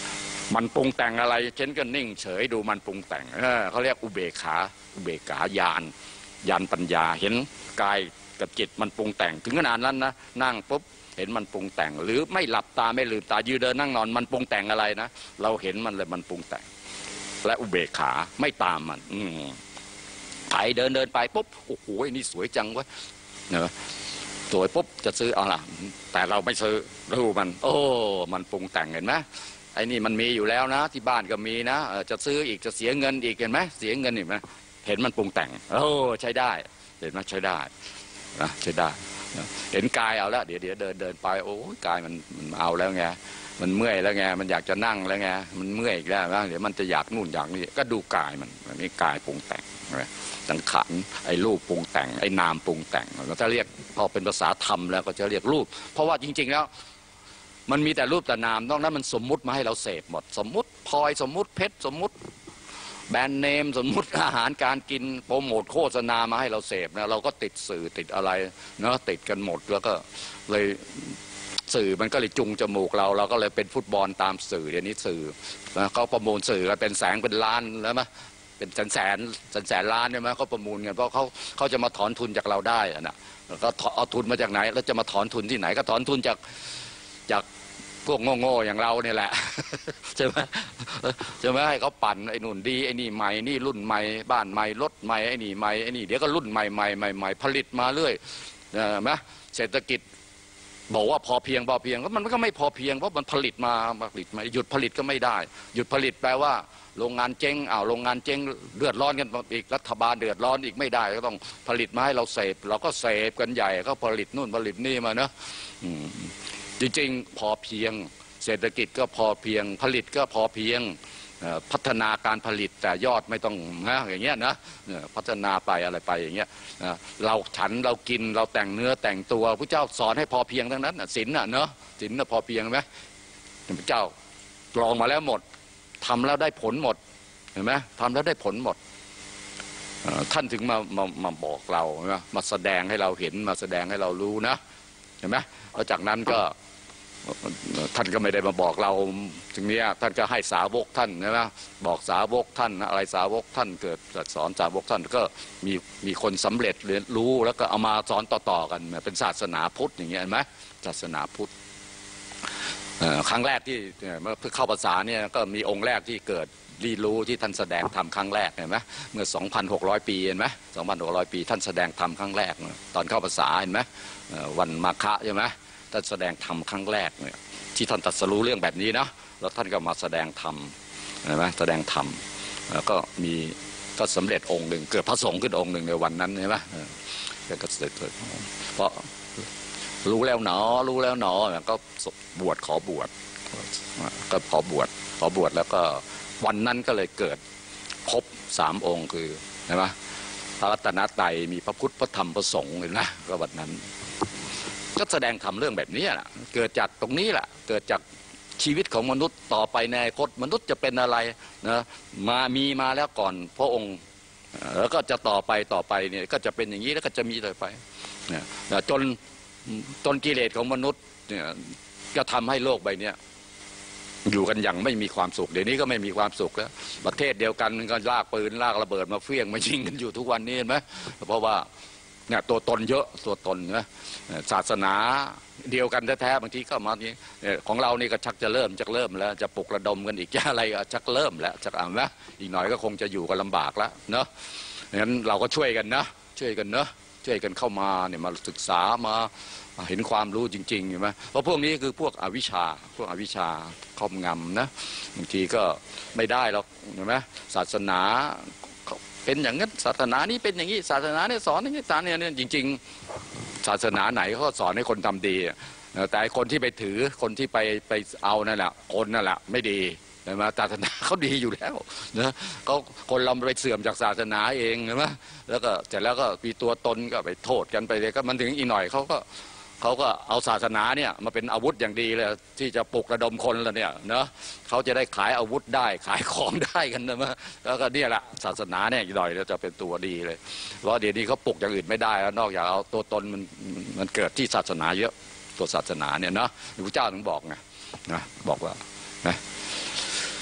Speaker 1: มันปรุงแต่งอะไรฉันก็นิ่งเฉยดูมันปรุงแต่งเขาเรียกอุเบกขาญาณปัญญาเห็นกายกับจิตมันปรุงแต่งถึงขนาดนั้นนะนั่งปุ๊บเห็นมันปรุงแต่งหรือไม่หลับตาไม่ลืมตายืนเดินนั่งนอนมันปรุงแต่งอะไรนะเราเห็นมันเลยมันปรุงแต่งและอุเบกขาไม่ตามมันไปเดินไปปุ๊บโอ้โหนี่สวยจังวะเนอะสวยปุ๊บจะซื้อเอาล่ะแต่เราไม่ซื้อรู้มันโอ้มันปรุงแต่งเห็นไหมไอ้นี่มันมีอยู่แล้วนะที่บ้านก็มีนะจะซื้ออีกจะเสียเงินอีกเห็นไหมเสียเงินเห็นไหมเห็นมันปรุงแต่งโอ้ใช้ได้เห็นไหมใช้ได้นะใช้ได้เห็นกายเอาแล้วเดี๋ยวเดินไปโอ้กายมันเอาแล้วไงมันเมื่อยแล้วไงมันอยากจะนั่งแล้วไงมันเมื่อยอีกแล้วเดี๋ยวมันจะอยากนู่นอยากนี่ก็ดูกายมันนี่กายปรุงแต่งสังขารไอ้รูปปรุงแต่งไอ้นามปรุงแต่งเราจะเรียกพอเป็นภาษาธรรมแล้วก็จะเรียกรูปเพราะว่าจริงๆแล้วมันมีแต่รูปแต่นามนอกนั้นมันสมมุติมาให้เราเสพหมดสมมุติพลอยสมมุติเพชรสมมุติแบรนด์เนมสมมุติอาหารการกินโปรโมทโฆษณามาให้เราเสพนะเราก็ติดสื่อติดอะไรเนาะติดกันหมดแล้วก็เลยสื่อมันก็เลยจุงจมูกเราก็เลยเป็นฟุตบอลตามสื่อเดี๋ยวนี้สื่อเขาประมูลสื่อกันเป็นแสนเป็นล้านแล้วมั้ยเป็นแสนล้านใช่ไหมเขาประมูลกันเพราะเขาจะมาถอนทุนจากเราได้นะแล้วก็เอาทุนมาจากไหนแล้วจะมาถอนทุนที่ไหนก็ถอนทุนจากพวกโง่ๆอย่างเราเนี่ยแหละใช่ไหมให้เขาปั่นไอ้นู่นดีไอ้นี่ใหม่นี่รุ่นใหม่บ้านใหม่รถใหม่ไอ้นี่ใหม่ไอ้นี่เดี๋ยวก็รุ่นใหม่ผลิตมาเรื่อยนะเศรษฐกิจบอกว่าพอเพียงก็มันก็ไม่พอเพียงเพราะมันผลิตมาหยุดผลิตก็ไม่ได้หยุดผลิตแปลว่าโรงงานเจ๊งโรงงานเจ๊งเดือดร้อนกันอีกรัฐบาลเดือดร้อนอีกไม่ได้ก็ต้องผลิตมาให้เราเสพเราก็เสพกันใหญ่ก็ผลิตนู่นผลิตนี่มาเนอะจริงๆพอเพียงเศรษฐกิจก็พอเพียงผลิตก็พอเพียงพัฒนาการผลิตแต่ยอดไม่ต้องนะอย่างเงี้ยนะพัฒนาไปอะไรไปอย่างเงี้ยเราฉันเรากินเราแต่งเนื้อแต่งตัวพระเจ้าสอนให้พอเพียงทั้งนั้นศีลเนาะศีลพอเพียงไหมพระเจ้าลองมาแล้วหมดทำแล้วได้ผลหมดเห็นไหมทำแล้วได้ผลหมดท่านถึงมาบอกเรามาแสดงให้เราเห็นมาแสดงให้เรารู้นะเห็นไหมแล้วจากนั้นก็ท่านก็ไม่ได้มาบอกเราถึงนี้ท่านก็ให้สาวกท่านนะบอกสาวกท่านอะไรสาวกท่านเกิดสอนสาวกท่านก็มีคนสำเร็จเรียนรู้แล้วก็เอามาสอนต่อๆกันเป็นศาสนาพุทธอย่างเงี้ยเห็นไหมศาสนาพุทธครั้งแรกที่เมื่อเข้าภาษาเนี่ยก็มีองค์แรกที่เกิดรู้ที่ท่านแสดงธรรมครั้งแรกเห็นไหมเมื่อ 2,600 ปีเห็นไหม 2,600 ปีท่านแสดงธรรมครั้งแรกตอนเข้าภาษาเห็นไหมวันมาฆะใช่ไหมท่านแสดงธรรมครั้งแรกเนี่ยที่ท่านตรัสรู้เรื่องแบบนี้นะแล้วท่านก็มาแสดงธรรมเห็นไหมแสดงธรรมแล้วก็ก็สำเร็จองค์หนึ่งเกิดพระสงฆ์ขึ้นองค์หนึ่งในวันนั้นใช่ไหมก็เกิดเพราะรู้แล้วหนอก็บวชขอบวชก็ขอบวชแล้วก็วันนั้นก็เลยเกิดครบ3 องค์คือใช่ไหมพระรัตนตรัยมีพระพุทธพระธรรมพระสงฆ์เห็นไหมก็วันนั้นก็แสดงธรรมเรื่องแบบนี้แหละเกิดจากตรงนี้แหละเกิดจากชีวิตของมนุษย์ต่อไปในอนาคตมนุษย์จะเป็นอะไรนะมาแล้วก่อนพระองค์แล้วก็จะต่อไปเนี่ยก็จะเป็นอย่างนี้แล้วก็จะมีต่อไปเนี่ยจนกิเลสของมนุษย์เนี่ยก็ทำให้โลกใบนี้อยู่กันอย่างไม่มีความสุขเดี๋ยวนี้ก็ไม่มีความสุขแล้วประเทศเดียวกันก็ลากปืนลากระเบิดมาเฟี้ยงมายิงกันอยู่ทุกวันนี้เห็นไหมเพราะว่าเนี่ยตัวตนเยอะตัวตนนะศาสนาเดียวกันแท้ๆบางทีก็มานี้ของเรานี่ก็ชักจะเริ่มแล้วจะปลุกระดมกันอีกอะไรชักเริ่มแล้วชักนะอีกหน่อยก็คงจะอยู่กันลำบากแล้วเนาะงั้นเราก็ช่วยกันช่วยกันเข้ามาเนี่ยมาศึกษามาเห็นความรู้จริงๆเห็นไหมเพราะพวกนี้คือพวกอวิชชาครอบงำนะบางทีก็ไม่ได้หรอกเห็นไหมศาสนาเป็นอย่างนั้นศาสนานี้เป็นอย่างนี้ศาสนาเนี่ยสอนอย่างนี้ศาสนาเนี่ยจริงๆศาสนาไหนเขาสอนให้คนทำดีแต่คนที่ไปถือคนที่ไปเอานั่นแหละคนนั่นแหละไม่ดีใช่ไหมศาสนาเขาดีอยู่แล้วนะเขาคนเราไปเสื่อมจากศาสนาเองใช่ไหมแล้วก็เสร็จแล้วก็มีตัวตนก็ไปโทษกันไปเลยก็มันถึงอีกหน่อยเขาก็เอาศาสนาเนี่ยมาเป็นอาวุธอย่างดีเลยที่จะปลุกระดมคนแล้วเนี่ยเนาะเขาจะได้ขายอาวุธได้ขายของได้กันนะมั้ยแล้วก็เนี่ยแหละศาสนาเนี่ยอีกหน่อยจะเป็นตัวดีเลยเพราะเดี๋ยวนี้เขาปลุกอย่างอื่นไม่ได้แล้วนอกจากเอาตัวตนมันเกิดที่ศาสนาเยอะตัวศาสนาเนี่ยเนาะพระเจ้าถึงบอกไงนะบอกว่านะ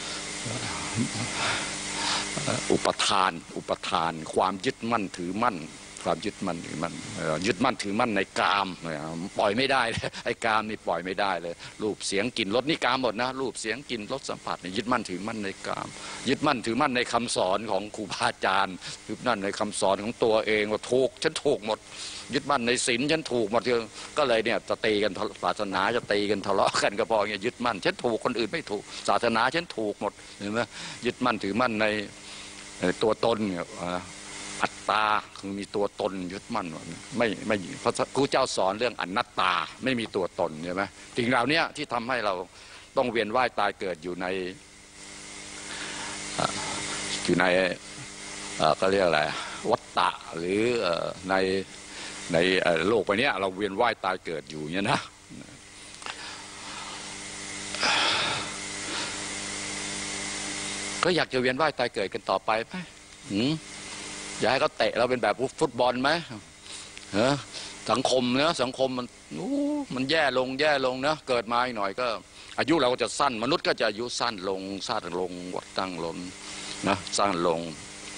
Speaker 1: อุปทานความยึดมั่นถือมั่นความยึดมั่นถือมั่นยึดมั่นถือมั่นในกามปล่อยไม่ได้เลยไอ้กามนี่ปล่อยไม่ได้เลยรูปเสียงกลิ่นรสนี่กามหมดนะรูปเสียงกลิ่นรสสัมผัสนี่ยึดมั่นถือมั่นในกามยึดมั่นถือมั่นในคำสอนของครูบาอาจารย์ยึดมั่นในคำสอนของตัวเองว่าถูกฉันถูกหมดยึดมั่นในศีลฉันถูกหมดก็เลยเนี่ยจะตีกันศาสนาจะตีกันทะเลาะกันก็พอเนี่ยยึดมั่นฉันถูกคนอื่นไม่ถูกศาสนาฉันถูกหมดเห็นไหมยึดมั่นถือมั่นในตัวตนอัตตาคือมีตัวตนยึดมั่นไม่พระครูเจ้าสอนเรื่องอนัตตาไม่มีตัวตนใช่ไหมสิ่งเหล่านี้ที่ทำให้เราต้องเวียนว่ายตายเกิดอยู่ในก็เรียกอะไรวัฏฏะหรือในโลกใบนี้เราเวียนว่ายตายเกิดอยู่เนี่ยนะก็อยากจะเวียนว่ายตายเกิดกันต่อไปไหมอยากให้เขาเตะเราเป็นแบบฟุตบอลไหมสังคมเนะสังคมมันแย่ลงนะเกิดมาอีกหน่อยก็อายุเราก็จะสั้นมนุษย์ก็จะอายุสั้นลงวัดตั้งลงนะสั้นลง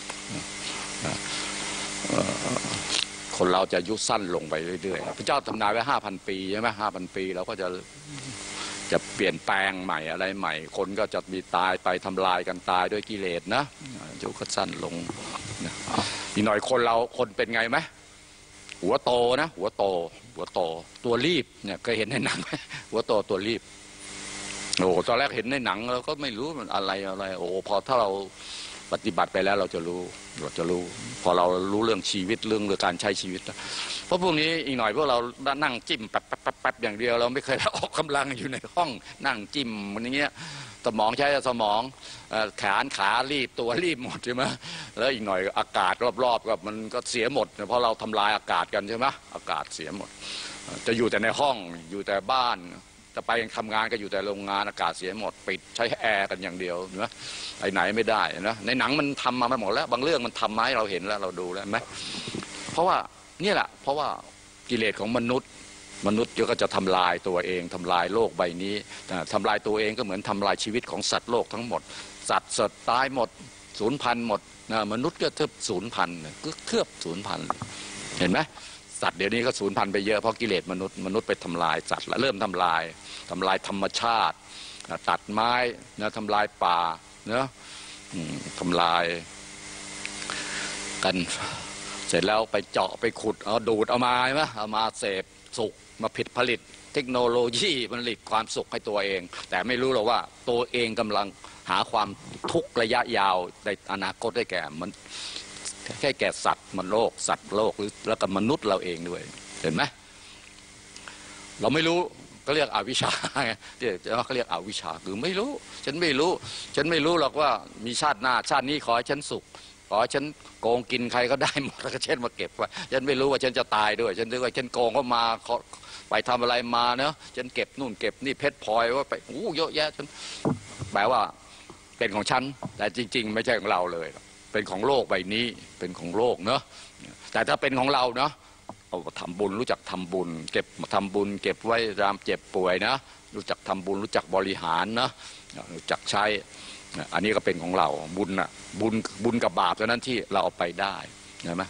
Speaker 1: คนเราจะอายุสั้นลงไปเรื่อยๆพระเจ้าทำนายไว้5,000 ปีใช่ไหม5,000 ปีเราก็จะเปลี่ยนแปลงใหม่อะไรใหม่คนก็จะมีตายไปทำลายกันตายด้วยกิเลสนะอายุก็สั้นลงอีกหน่อยคนเป็นไงไหมหัวโตนะหัวโตตัวรีบเนี่ยเคยเห็นในหนังไหมหัวโตตัวรีบโอ้ตอนแรกเห็นในหนังเราก็ไม่รู้มันอะไรโอ้พอถ้าเราปฏิบัติไปแล้วเราจะรู้พอเรารู้เรื่องชีวิตเรื่องการใช้ชีวิตเพราะพวกนี้อีกหน่อยพวกเรานั่งจิ้มแป๊บอย่างเดียวเราไม่เคยออกกำลังอยู่ในห้องนั่งจิ้มมันอย่างเงี้ยสมองใช้สมองแขนขารีบตัวรีบหมดใช่ไหมแล้วอีกหน่อยอากาศรอบๆก็มันก็เสียหมดเพราะเราทำลายอากาศกันใช่ไหมอากาศเสียหมดจะอยู่แต่ในห้องอยู่แต่บ้านจะไปทำงานก็อยู่แต่โรงงานอากาศเสียหมดปิดใช้แอร์กันอย่างเดียวนะไปไหนไม่ได้นะในหนังมันทำมาหมดแล้วบางเรื่องมันทำมาให้เราเห็นแล้วเราดูแล้วไหมเพราะว่านี่แหละเพราะว่ากิเลสของมนุษย์ก็จะทำลายตัวเองทำลายโลกใบนี้ทำลายตัวเองก็เหมือนทำลายชีวิตของสัตว์โลกทั้งหมดสัตว์สดตายหมดสูญพันธุ์หมดมนุษย์ก็เทือบสูญพันธุ์ก็เทือบสูญพันธุ์เห็นไหมสัตว์เดี๋ยวนี้ก็สูญพันธุ์ไปเยอะเพราะกิเลสมนุษย์ไปทำลายสัตว์และเริ่มทำลายธรรมชาติตัดไม้นะทำลายป่าเนะทำลายกันเสร็จแล้วไปเจาะไปขุดเอาดูดเอามาใช่ไหมเอามาเสพสุขมาผลิตเทคโนโลยีผลิตความสุขให้ตัวเองแต่ไม่รู้หรอกว่าตัวเองกำลังหาความทุกข์ระยะยาวในอนาคตได้แก่มันแค่แก่สัตว์สัตว์โลกแล้วก็มนุษย์เราเองด้วยเห็นไหมเราไม่รู้ก็เรียกอวิชชาไงเขาเรียกอวิชชาคือไม่รู้ฉันไม่รู้หรอกว่ามีชาติหน้าชาตินี้ขอให้ฉันสุขขอให้ฉันโกงกินใครก็ได้หมดแล้วก็เช่นมาเก็บไว้ฉันไม่รู้ว่าฉันจะตายด้วยฉันนึกว่าฉันโกงเข้ามาไปทำอะไรมาเนาะฉันเก็บนู่นเก็บนี่เพชรพลอยว่าไปเยอะแยะฉันแปลว่าเป็นของฉันแต่จริงๆไม่ใช่ของเราเลยเป็นของโลกใบนี้เป็นของโลกเนาะแต่ถ้าเป็นของเราเนาะเอาทำบุญรู้จักทำบุญเก็บทำบุญเก็บไว้ยามเจ็บป่วยนะรู้จักทำบุญรู้จักบริหารนะรู้จักใช้อันนี้ก็เป็นของเราบุญนะบุญกับบาปเท่านั้นที่เราเอาไปได้ใช่ไหม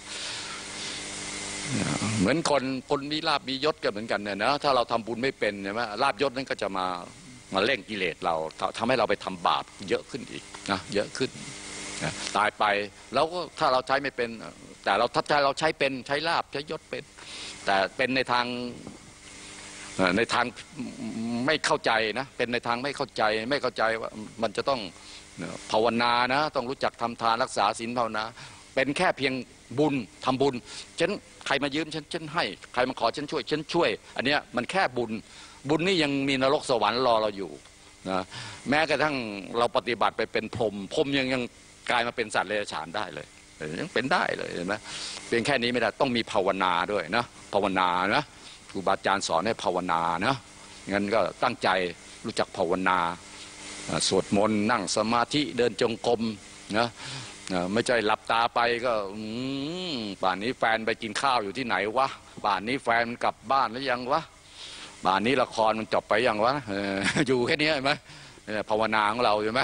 Speaker 1: เหมือนคนมีลาภมียศก็เหมือนกันเนี่ยนะถ้าเราทำบุญไม่เป็นใช่ไหมลาภยศนั้นก็จะมาเร่งกิเลสเราทำให้เราไปทำบาปเยอะขึ้นอีกนะเยอะขึ้นตายไปแล้วก็ถ้าเราใช้ไม่เป็นแต่ถ้าเราใช้เป็นใช้ลาภใช้ยศเป็นแต่เป็นในทางไม่เข้าใจนะเป็นในทางไม่เข้าใจว่ามันจะต้องภาวนานะต้องรู้จักทำทานรักษาศีลภาวนาเป็นแค่เพียงบุญทำบุญใครมายืมฉันให้ใครมาขอฉันช่วยอันเนี้ยมันแค่บุญนี่ยังมีนรกสวรรค์รอเราอยู่นะแม้กระทั่งเราปฏิบัติไปเป็นพรหมยังกลายมาเป็นสัตว์เดรัจฉานได้เลยยังเป็นได้เลยเห็นไหมเพียงแค่นี้ไม่ได้ต้องมีภาวนาด้วยนะภาวนานะครูบาอาจารย์สอนให้ภาวนานะงั้นก็ตั้งใจรู้จักภาวนาสวดมนต์นั่งสมาธิเดินจงกรมนะไม่ใช่หลับตาไปก็ป่านนี้แฟนไปกินข้าวอยู่ที่ไหนวะป่านนี้แฟนกลับบ้านหรือยังวะป่านนี้ละครมันจบไปยังวะอยู่แค่นี้เห็นไหมภาวนาของเราใช่ไหม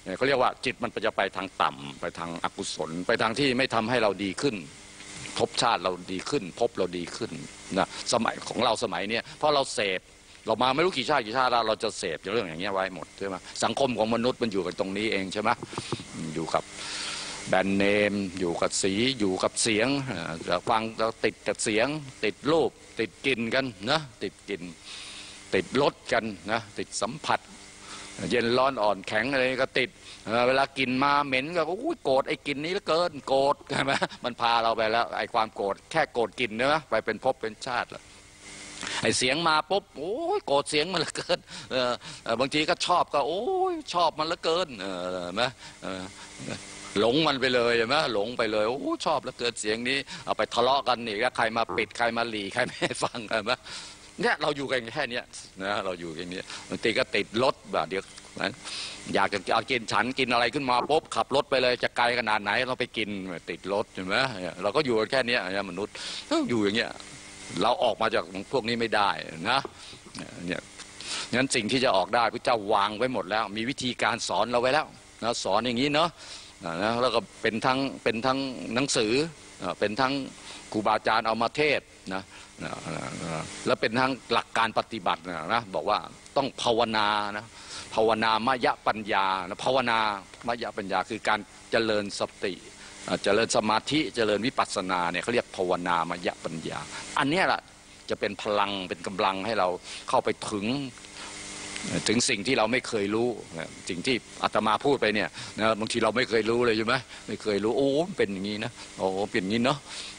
Speaker 1: เขาเรียกว่าจิตมันจะไปทางต่ำไปทางอกุศลไปทางที่ไม่ทำให้เราดีขึ้นภพชาติเราดีขึ้นภพเราดีขึ้นนะสมัยของเราสมัยนี้เพราะเราเสพเรามาไม่รู้กี่ชาติแล้วเราจะเสพเรื่องอย่างเงี้ยไว้หมดใช่ไหมสังคมของมนุษย์มันอยู่กันตรงนี้เองใช่ไหมอยู่กับแบรนด์เนมอยู่กับสีอยู่กับเสียงฟังเราติดกับเสียงติดรูปติดกลิ่นกันนะติดกลิ่นติดรสกันนะติดสัมผัสเย็นร้อนอ่อนแข็งอะไรก็ติดเวลากินมาเหม็นก็โกรธไอ้กินนี้เหลือเกินโกรธใช่ไหมมันพาเราไปแล้วไอ้ความโกรธแค่โกรธกินเนื้อไปเป็นภพเป็นชาติแล้วไอ้เสียงมาปุ๊บโอ้ยโกรธเสียงมันเหลือเกินบางทีก็ชอบก็โอ้ยชอบมันเหลือเกินไหมหลงมันไปเลยใช่ไหมหลงไปเลยโอ้ชอบเหลือเกินเสียงนี้เอาไปทะเลาะกันนี่แล้วใครมาปิดใครมาหลีใครไม่ให้ฟังใช่ไหมเนี่ยเราอยู่กันแค่นี้นะเราอยู่กันนี้บางทีก็ติดรถแบบเดี๋ยวอยากจะเอากินฉันกินอะไรขึ้นมาปุ๊บขับรถไปเลยจะไกลขนาดไหนเราไปกินติดรถใช่ไหมเราก็อยู่กันแค่นี้มนุษย์อยู่อย่างเงี้ยเราออกมาจากพวกนี้ไม่ได้นะเนี่ยงั้นสิ่งที่จะออกได้พระเจ้าวางไว้หมดแล้วมีวิธีการสอนเราไว้แล้วนะสอนอย่างนี้เนาะนะแล้วก็เป็นทั้งหนังสือเป็นทั้งครูบาอาจารย์เอามาเทศนะแล้วเป็นทั้งหลักการปฏิบัตินะบอกว่าต้องภาวนานะภาวนามยปัญญานะภาวนามยปัญญาคือการเจริญสติเจริญสมาธิเจริญวิปัสสนาเนี่ยเขาเรียกภาวนามยปัญญาอันนี้แหละจะเป็นพลังเป็นกำลังให้เราเข้าไปถึงสิ่งที่เราไม่เคยรู้สิ่งที่อาตมาพูดไปเนี่ยนะบางทีเราไม่เคยรู้เลยใช่ไหมไม่เคยรู้โอ้เป็นอย่างนี้นะโอ้เป็นอย่างนี้เนาะ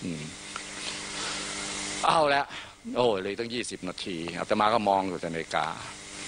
Speaker 1: เอาละโอ้เลยตั้ง20 นาทีอาตมาก็มองอยู่แต่นาฬิกา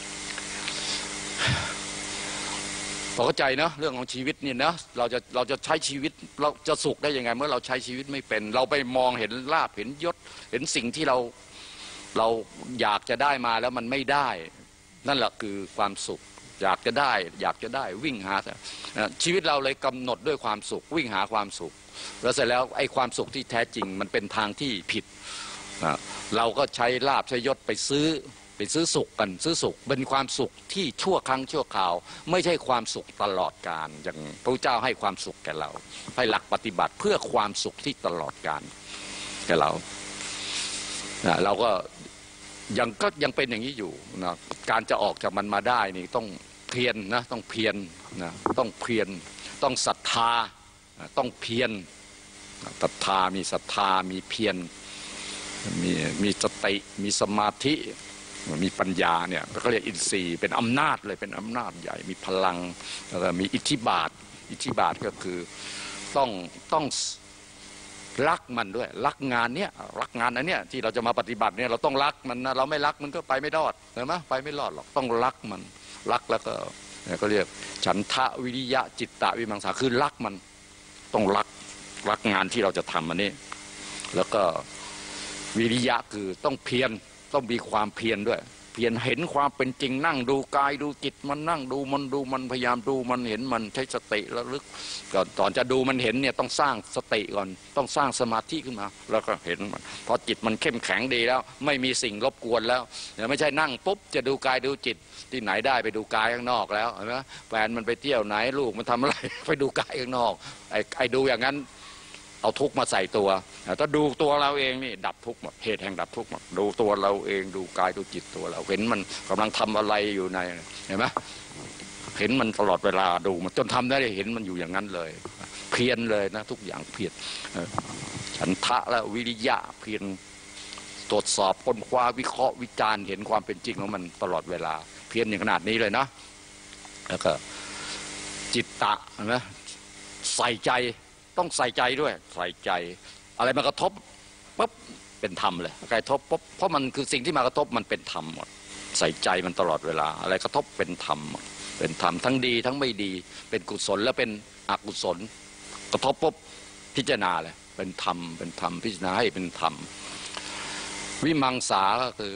Speaker 1: เข้าใจนะเรื่องของชีวิตนี่นะเราจะใช้ชีวิตเราจะสุขได้ยังไงเมื่อเราใช้ชีวิตไม่เป็นเราไปมองเห็นลาภเห็นยศเห็นสิ่งที่เราอยากจะได้มาแล้วมันไม่ได้นั่นแหละคือความสุขอยากจะได้วิ่งหาชีวิตเราเลยกำหนดด้วยความสุขวิ่งหาความสุขแล้วเสร็จแล้วไอ้ความสุขที่แท้จริงมันเป็นทางที่ผิดเราก็ใช้ลาภใช้ยศไปซื้อสุขกันซื้อสุขเป็นความสุขที่ชั่วครั้งชั่วคราวไม่ใช่ความสุขตลอดกาลอย่างพระเจ้าให้ความสุขแก่เราให้หลักปฏิบัติเพื่อความสุขที่ตลอดกาลแก่เราก็ยังเป็นอย่างนี้อยู่นะการจะออกจากมันมาได้นี่ต้องเพียรนะต้องเพียรนะต้องเพียรต้องศรัทธาต้องเพียรศรัทธามีศรัทธามีเพียรมีสติมีสมาธิมีปัญญาเนี่ยเขาเรียกอินทรีย์เป็นอำนาจเลยเป็นอำนาจใหญ่มีพลังแล้วก็มีอิทธิบาทก็คือต้องรักมันด้วยรักงานเนี้ยรักงานอันเนี้ยที่เราจะมาปฏิบัติเนี่ยเราต้องรักมันนะเราไม่รักมันก็ไปไม่รอดเห็นไหมไปไม่รอดหรอกต้องรักมันรักแล้วก็เขาเรียกฉันทะวิริยะจิตตะวิมังสาคือรักมันต้องรักงานที่เราจะทำอันนี้แล้วก็วิริยะคือต้องเพียรต้องมีความเพียรด้วยเพียรเห็นความเป็นจริงนั่งดูกายดูจิตมันนั่งดูมันพยายามดูมันเห็นมันใช้สติระลึกก่อนจะดูมันเห็นเนี่ยต้องสร้างสติก่อนต้องสร้างสมาธิขึ้นมาแล้วก็เห็นมันพอจิตมันเข้มแข็งดีแล้วไม่มีสิ่งรบกวนแล้วไม่ใช่นั่งปุ๊บจะดูกายดูจิตที่ไหนได้ไปดูกายข้างนอกแล้วเห็นไหมแฟนมันไปเที่ยวไหนลูกมันทำอะไรไปดูกายข้างนอกไอ้ดูอย่างนั้นเอาทุกข์มาใส่ตัวถ้าดูตัวเราเองนี่ดับทุกข์หมดเหตุแห่งดับทุกข์หมดดูตัวเราเองดูกายดูจิตตัวเราเห็นมันกำลังทำอะไรอยู่ในเห็นไหมเห็นมันตลอดเวลาดูมันจนทำได้เห็นมันอยู่อย่างนั้นเลยเพียรเลยนะทุกอย่างเพียรฉันทะและวิริยะเพียรตรวจสอบค้นคว้าวิเคราะห์วิจารณ์เห็นความเป็นจริงของมันตลอดเวลาเพียรอย่างขนาดนี้เลยนะแล้วก็จิตตะนะใส่ใจต้องใส่ใจด้วยใส่ใจอะไรมากระทบปุ๊บเป็นธรรมเลยกระทบปุ๊บเพราะมันคือสิ่งที่มากระทบมันเป็นธรรมหมดใส่ใจมันตลอดเวลาอะไรกระทบเป็นธรรมเป็นธรรมทั้งดีทั้งไม่ดีเป็นกุศลและเป็นอกุศลกระทบปุ๊บพิจารณาเลยเป็นธรรมพิจารณาให้เป็นธรรมวิมังสาก็คือ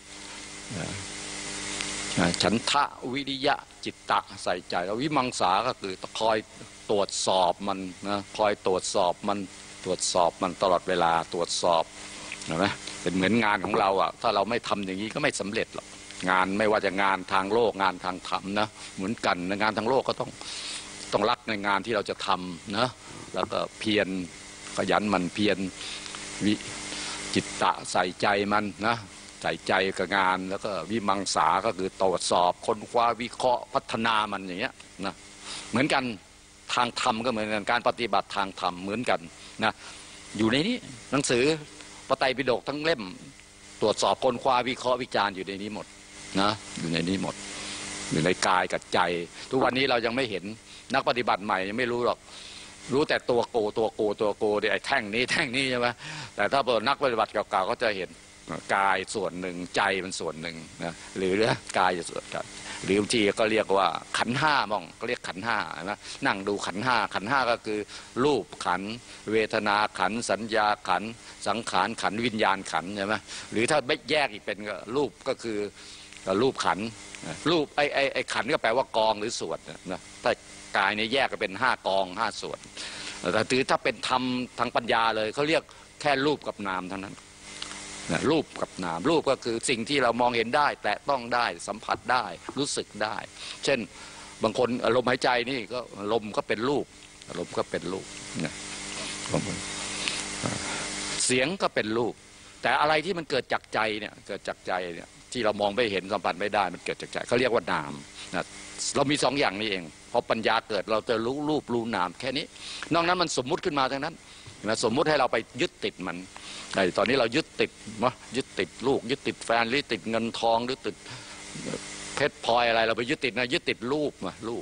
Speaker 1: ฉันทะวิริยะจิตตะใส่ใจแล้ววิมังสาก็คือคอยตรวจสอบมันนะคอยตรวจสอบมันตลอดเวลาตรวจสอบเห็นไหมเป็นเหมือนงานของเราอ่ะถ้าเราไม่ทำอย่างนี้ก็ไม่สำเร็จหรอกงานไม่ว่าจะงานทางโลกงานทางธรรมนะเหมือนกันในงานทางโลกก็ต้องรักในงานที่เราจะทำนะแล้วก็เพียรขยันมันเพียรวิจิตตะใส่ใจมันนะใส่ใจกับงานแล้วก็วิมังสาก็คือตรวจสอบค้นคว้าวิเคราะห์พัฒนามันอย่างเงี้ยนะเหมือนกันทางธรรมก็เหมือนกันการปฏิบัติทางธรรมเหมือนกันนะอยู่ในนี้หนังสือพระไตรปิฎกทั้งเล่มตรวจสอบค้นคว้าวิเคราะห์วิจารณ์อยู่ในนี้หมดนะอยู่ในนี้หมดอยู่ในกายกับใจทุกวันนี้เรายังไม่เห็นนักปฏิบัติใหม่ยังไม่รู้หรอกรู้แต่ตัวโกไอ้แท่งนี้ใช่ไหมแต่ถ้าเปิดนักปฏิบัติเก่าๆก็จะเห็นกายส่วนหนึ่งใจมันส่วนหนึ่งนะหรือกายจะส่วนกันหรือบางทีก็เรียกว่าขันธ์ห้ามองก็เรียกขันธ์ห้านะนั่งดูขันธ์ห้าก็คือรูปขันธ์เวทนาขันธ์สัญญาขันธ์สังขารขันธ์วิญญาณขันธ์ใช่ไหมหรือถ้าไม่แยกอีกเป็นรูปก็คือรูปขันธ์รูปไอ้ขันธ์ก็แปลว่ากองหรือส่วนนะถ้ากายเนี่ยแยกก็เป็น5 กอง 5 ส่วนแต่ถ้าเป็นธรรมทางปัญญาเลยเขาเรียกแค่รูปกับนามเท่านั้นรูปกับนามรูปก็คือสิ่งที่เรามองเห็นได้แตะต้องได้สัมผัสได้รู้สึกได้เช่นบางคนลมหายใจนี่ก็ลมก็เป็นรูปลมก็เป็นรูปนะเสียงก็เป็นรูปแต่อะไรที่มันเกิดจากใจเนี่ยเกิดจากใจเนี่ยที่เรามองไม่เห็นสัมผัสไม่ได้มันเกิดจากใจเขาเรียกว่านามนะเรามี2 อย่างนี้เองพอปัญญาเกิดเราจะรู้รูปรู้นามแค่นี้นอกนั้นมันสมมุติขึ้นมาทั้งนั้นนะสมมุติให้เราไปยึดติดมันตอนนี้เรายึดติดยึดติดลูกยึดติดแฟนหรือติดเงินทองหรือติดเพชรพลอยอะไรเราไปยึดติดนะยึดติดรูป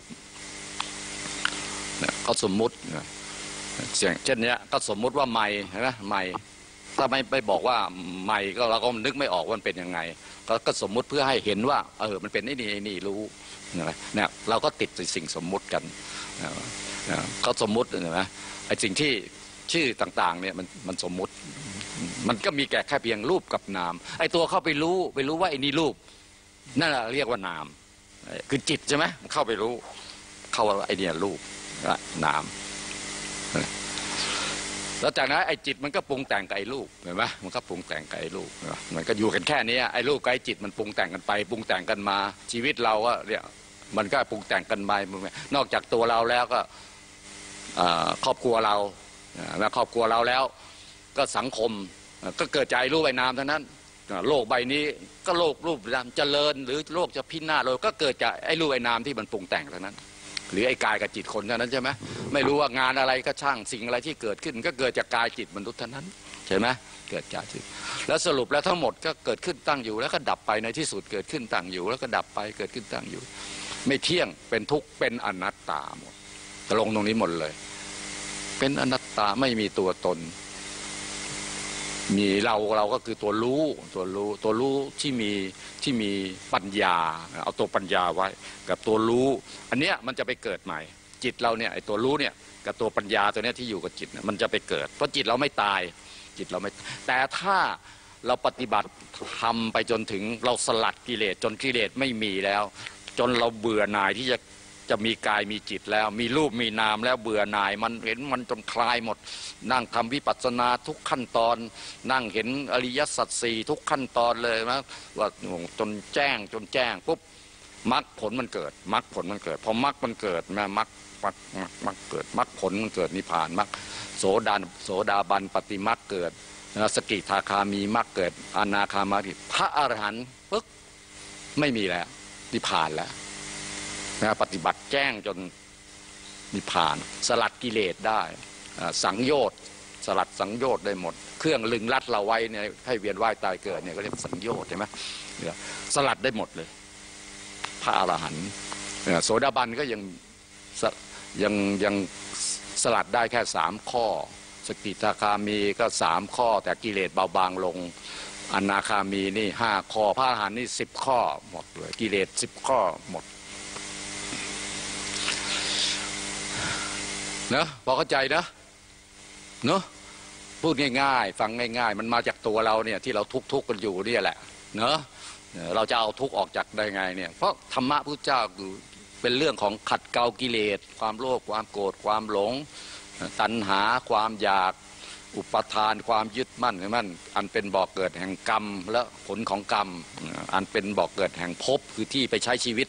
Speaker 1: เขาสมมุติเช่นนี้ก็สมมุติว่าใหม่นะใหม่ถ้าไม่บอกว่าใหม่ก็เราก็นึกไม่ออกว่ามันเป็นยังไงก็สมมุติเพื่อให้เห็นว่ามันเป็นไอ้นี่รู้เนี่ยเราก็ติดสิ่งสมมุติกันเขาสมมุตินะไอ้สิ่งที่ชื่อต่างๆเนี่ยมันสมมุติมันก็มีแค่เพียงรูปกับนามไอ้ตัวเข้าไปรู้ว่าไอ้นี่รูปนั่นแหละเรียกว่านามคือจิตใช่ไหมเข้าไปรู้เข้าว่าไอ้นี่รูปนามแล้วจากนั้นไอ้จิตมันก็ปรุงแต่งกับไอ้รูปเห็นไหมมันก็ปรุงแต่งกับไอ้รูปมันก็อยู่กันแค่นี้ไอ้รูปกับไอ้จิตมันปรุงแต่งกันไปปรุงแต่งกันมาชีวิตเราก็เนี่ยมันก็ปรุงแต่งกันไปนอกจากตัวเราแล้วก็ครอบครัวเราแล้วครอบครัวเราแล้วก็สังคมก็เกิดจากรูปไอ้นามเท่านั้นโลกใบนี้ก็โลกรูปนามเจริญหรือโลกจะพินาศก็เกิดจากไอ้รูปไอ้นามที่มันปรุงแต่งเท่านั้นหรือไอ้กายกับจิตคนเท่านั้นใช่ไหมไม่รู้ว่างานอะไรก็ช่างสิ่งอะไรที่เกิดขึ้นก็เกิดจากกายจิตมนุษย์เท่านั้นใช่ไหมเกิดจากจิตแล้วสรุปแล้วทั้งหมดก็เกิดขึ้นตั้งอยู่แล้วก็ดับไปในที่สุดเกิดขึ้นตั้งอยู่แล้วก็ดับไปเกิดขึ้นตั้งอยู่ไม่เที่ยงเป็นทุกข์เป็นอนัตตาหมดลงตรงนี้หมดเลยเป็นอนัตตาไม่มีตัวตนมีเราก็คือตัวรู้ที่มีปัญญาเอาตัวปัญญาไว้กับตัวรู้อันเนี้ยมันจะไปเกิดใหม่จิตเราเนี่ยไอ้ตัวรู้เนี่ยกับตัวปัญญาตัวเนี้ยที่อยู่กับจิตมันจะไปเกิดเพราะจิตเราไม่ตายจิตเราไม่แต่ถ้าเราปฏิบัติทำไปจนถึงเราสลัดกิเลสจนกิเลสไม่มีแล้วจนเราเบื่อหน่ายที่จะมีกายมีจิตแล้วมีรูปมีนามแล้วเบื่อหน่ายมันเห็นมันจนคลายหมดนั่งทำวิปัสสนาทุกขั้นตอนนั่งเห็นอริยสัจสี่ทุกขั้นตอนเลยนะว่าจนแจ้งปุ๊บมรรคผลมันเกิดมรรคผลมันเกิดพอมรรคมันเกิดนะมรรคเกิดมรรคผลมันเกิดนิพพานมรรคโสดาบันปฏิมรรคเกิดสกิทาคามีมรรคเกิดอนาคามีพระอรหันต์ปึ๊บไม่มีแล้วนิพพานแล้วปฏิบัติแจ้งจนนิพพานสลัดกิเลสได้สังโยชน์สลัดสังโยชน์ได้หมดเครื่องลึงลัดเราไว้เนี่ยให้เวียนว่ายตายเกิดเนี่ยก็เรียกสังโยชน์ใช่ไหมสลัดได้หมดเลยพระอรหันต์โสดาบันก็ยังสลัดได้แค่3 ข้อสกิทาคามีก็3 ข้อแต่กิเลสเบาบางลงอนาคามีนี่5 ข้อพระอรหันต์นี่10 ข้อหมดเลยกิเลส10 ข้อหมดเนอะพอเข้าใจนะเนอะพูดง่ายๆฟังง่ายๆมันมาจากตัวเราเนี่ยที่เราทุกข์กันอยู่นี่แหละเนอะเราจะเอาทุกข์ออกจากได้ไงเนี่ยเพราะธรรมะพุทธเจ้าคือเป็นเรื่องของขัดเกลากิเลสความโลภความโกรธความหลงตัณหาความอยากอุปทานความยึดมั่นมันอันเป็นบ่อเกิดแห่งกรรมและผลของกรรมอันเป็นบ่อเกิดแห่งภพคือที่ไปใช้ชีวิต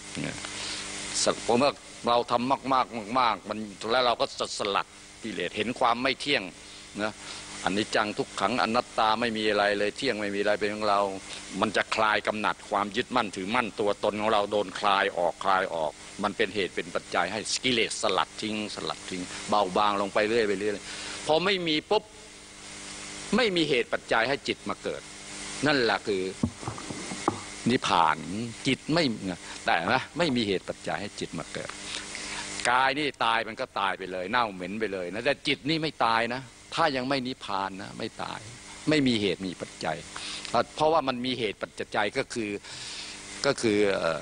Speaker 1: ผมว่าเราทำมากมันแล้วเราก็สลัดกิเลสเห็นความไม่เที่ยงนะอนิจจังทุกขังอนัตตาไม่มีอะไรเลยเที่ยงไม่มีอะไรเป็นของเรามันจะคลายกำหนัดความยึดมั่นถือมั่นตัวตนของเราโดนคลายออกมันเป็นเหตุเป็นปัจจัยให้กิเลสสลัดทิ้งเบาบางลงไปเรื่อยพอไม่มีปุ๊บไม่มีเหตุปัจจัยให้จิตมาเกิดนั่นแหละคือนิพพานจิตแต่ไม่มีเหตุปัจจัยให้จิตมาเกิดกายนี่ตายมันก็ตายไปเลยเน่าเหม็นไปเลยนะแต่จิตนี่ไม่ตายนะถ้ายังไม่นิพพานนะไม่ตายไม่มีเหตุมีปัจจัยเพราะว่ามันมีเหตุปัจจัยก็คือ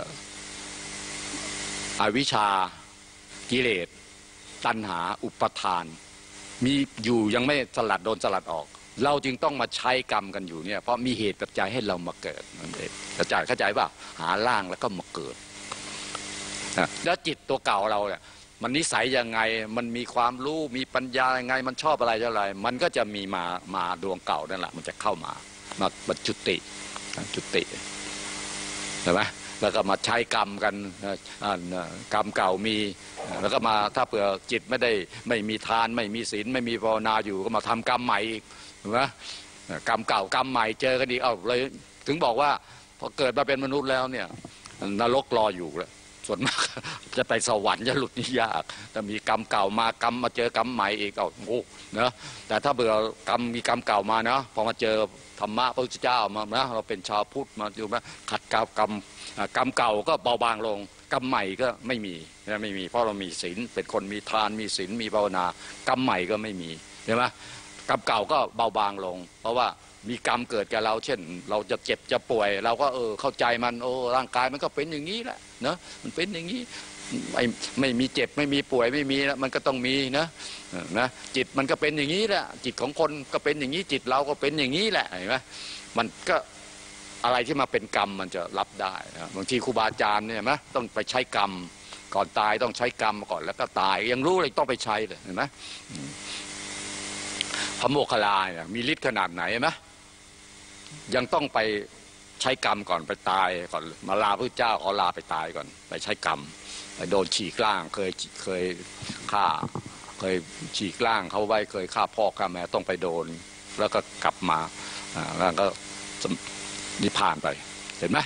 Speaker 1: อวิชชากิเลสตัณหาอุปทานมีอยู่ยังไม่โดนสลัดออกเราจึงต้องมาใช้กรรมกันอยู่เนี่ยเพราะมีเหตุปัจจัยให้เรามาเกิดนั่นเองเข้าใจป่ะหาร่างแล้วก็มาเกิดแล้วจิตตัวเก่าเราเนี่ยมันนิสัยยังไงมันมีความรู้มีปัญญายังไงมันชอบอะไรมันก็จะมีมาดวงเก่านั่นแหละมันจะเข้ามาจุติเห็นไหมแล้วก็มาใช้กรรมกันกรรมเก่ามีแล้วก็มาถ้าเผื่อจิตไม่มีทานไม่มีศีลไม่มีภาวนาอยู่ก็มาทำกรรมใหม่อีกเห็นไหมกรรมเก่ากรรมใหม่เจอกันอีกเลยถึงบอกว่าพอเกิดมาเป็นมนุษย์แล้วเนี่ยนรกรออยู่แล้วส่วนมากจะไปสวรรค์จะหลุดนี่ยากแต่มีกรรมเก่ามากรรมมาเจอกรรมใหม่อีกโอ้นะแต่ถ้าเบื่อกรรมมีกรรมเก่ามานะพอมาเจอธรรมะพระพุทธเจ้ามานะเราเป็นชาวพุทธมาอยู่นะขัดกรรมเก่าก็เบาบางลงกรรมใหม่ก็ไม่มีเพราะเรามีศีลเป็นคนมีทานมีศีลมีภาวนากรรมใหม่ก็ไม่มีเห็นไหมกรรมเก่าก็เบาบางลงเพราะว่ามีกรรมเกิดกับเราเช่นเราจะเจ็บจะป่วยเราก็เข้าใจมันร่างกายมันก็เป็นอย่างนี้แหละเนอะมันเป็นอย่างนี้ไม่มีเจ็บไม่มีป่วยไม่มีแล้วมันก็ต้องมีนะจิตมันก็เป็นอย่างนี้แหละจิตของคนก็เป็นอย่างนี้จิตเราก็เป็นอย่างนี้แหละเห็นไหมมันก็อะไรที่มาเป็นกรรมมันจะรับได้บางทีครูบาอาจารย์เนี่ยไหมต้องไปใช้กรรมก่อนตายต้องใช้กรรมก่อนแล้วก็ตายยังรู้เลยต้องไปใช้เลยเห็นไหมพระโมคคัลลาเนี่ยมีฤทธิ์ขนาดไหนไหมยังต้องไปใช้กรรมก่อนไปตายก่อนมาลาพระเจ้าขอลาไปตายก่อนไปใช้กรรมไปโดนฉีกล่างเคยฆ่าเคยฉีกล่างเขาไว้เคยฆ่าพ่อฆ่าแม่ต้องไปโดนแล้วก็กลับมาแล้วก็นิพพานไปเห็นไหม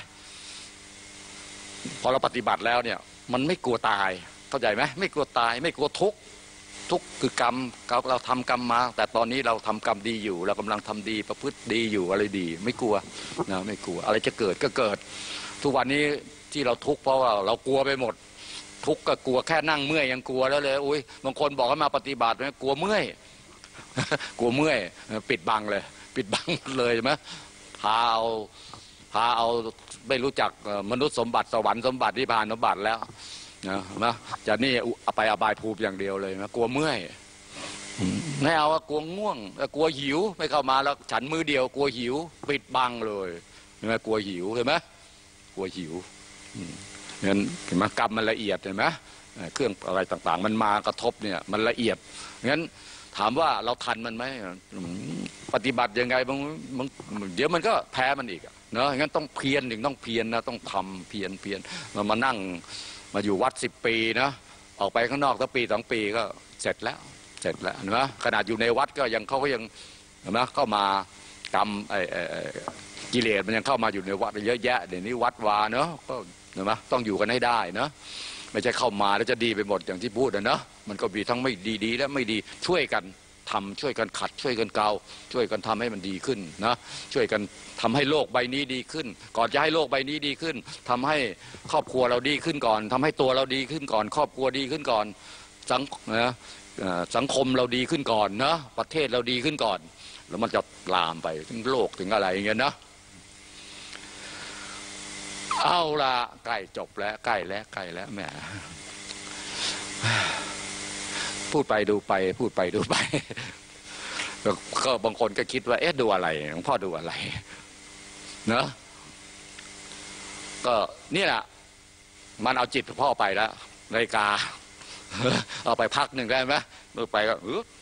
Speaker 1: พอเราปฏิบัติแล้วเนี่ยมันไม่กลัวตายเข้าใจไหมไม่กลัวตายไม่กลัวทุกข์คือกรรมเราทำกรรมมาแต่ตอนนี้เราทำกรรมดีอยู่เรากำลังทำดีประพฤติดีอยู่อะไรดีไม่กลัวนะไม่กลัวอะไรจะเกิดก็เกิดทุกวันนี้ที่เราทุกข์เพราะว่าเรากลัวไปหมดทุกข์ก็กลัวแค่นั่งเมื่อยยังกลัวแล้วเลยอุ้ยบางคนบอกให้มาปฏิบัติไหมกลัวเมื่อยกลัวเมื่อยปิดบังเลยปิดบังเลยใช่ไหมพาเอาไม่รู้จักมนุษย์สมบัติสวรรค์สมบัตินิพพานสมบัติแล้วนะจะนี่ไปอบายภูมิอย่างเดียวเลยนะกลัวเมื่อยไม่เอากลัวง่วงกลัวหิวไม่เข้ามาแล้วฉันมือเดียวกลัวหิวปิดบังเลยเห็นไหมกลัวหิวเห็นไหมกลัวหิวงั้นเห็นไหมกรรมมันละเอียดเห็นไหมเครื่องอะไรต่างๆมันมากระทบเนี่ยมันละเอียดงั้นถามว่าเราทันมันไหมปฏิบัติยังไงบางเดี๋ยวมันก็แพ้มันอีกเนาะงั้นต้องเพียรต้องเพียรนะต้องทำเพียรมานั่งมาอยู่วัด10 ปีนะออกไปข้างนอกสักปี2 ปีก็เสร็จแล้วเห็นไหมขนาดอยู่ในวัดก็ยังเขาก็ยังเห็นไหมเข้ามากรรมกิเลสมันยังเข้ามาอยู่ในวัดเยอะแยะเดี๋ยวนี้วัดวาเนาะก็เห็นไหมต้องอยู่กันให้ได้เนาะไม่ใช่เข้ามาแล้วจะดีไปหมดอย่างที่พูดนะมันก็มีทั้งไม่ดีและไม่ดีช่วยกันทำช่วยกันขัดช่วยกันเกาช่วยกันทำให้มันดีขึ้นนะช่วยกันทำให้โลกใบนี้ดีขึ้นก่อนจะให้โลกใบนี้ดีขึ้นทำให้ครอบครัวเราดีขึ้นก่อนทำให้ตัวเราดีขึ้นก่อนครอบครัวดีขึ้นก่อนสังคมเราดีขึ้นก่อนนะประเทศเราดีขึ้นก่อนแล้วมันจะลามไปถึงโลกถึงอะไรอย่างเงี้ยนะเอาละใกล้จบแล้วใกล้แล้วแม่พูดไปดูไปพูดไปดูไปก็บางคนก็คิดว่าเอ๊ะดูอะไรหลวงพ่อดูอะไรเนอะก็นี่แหละมันเอาจิตพ่อไปแล้วนาฬิกาเอาไปพักหนึ่งได้ไหมไปก็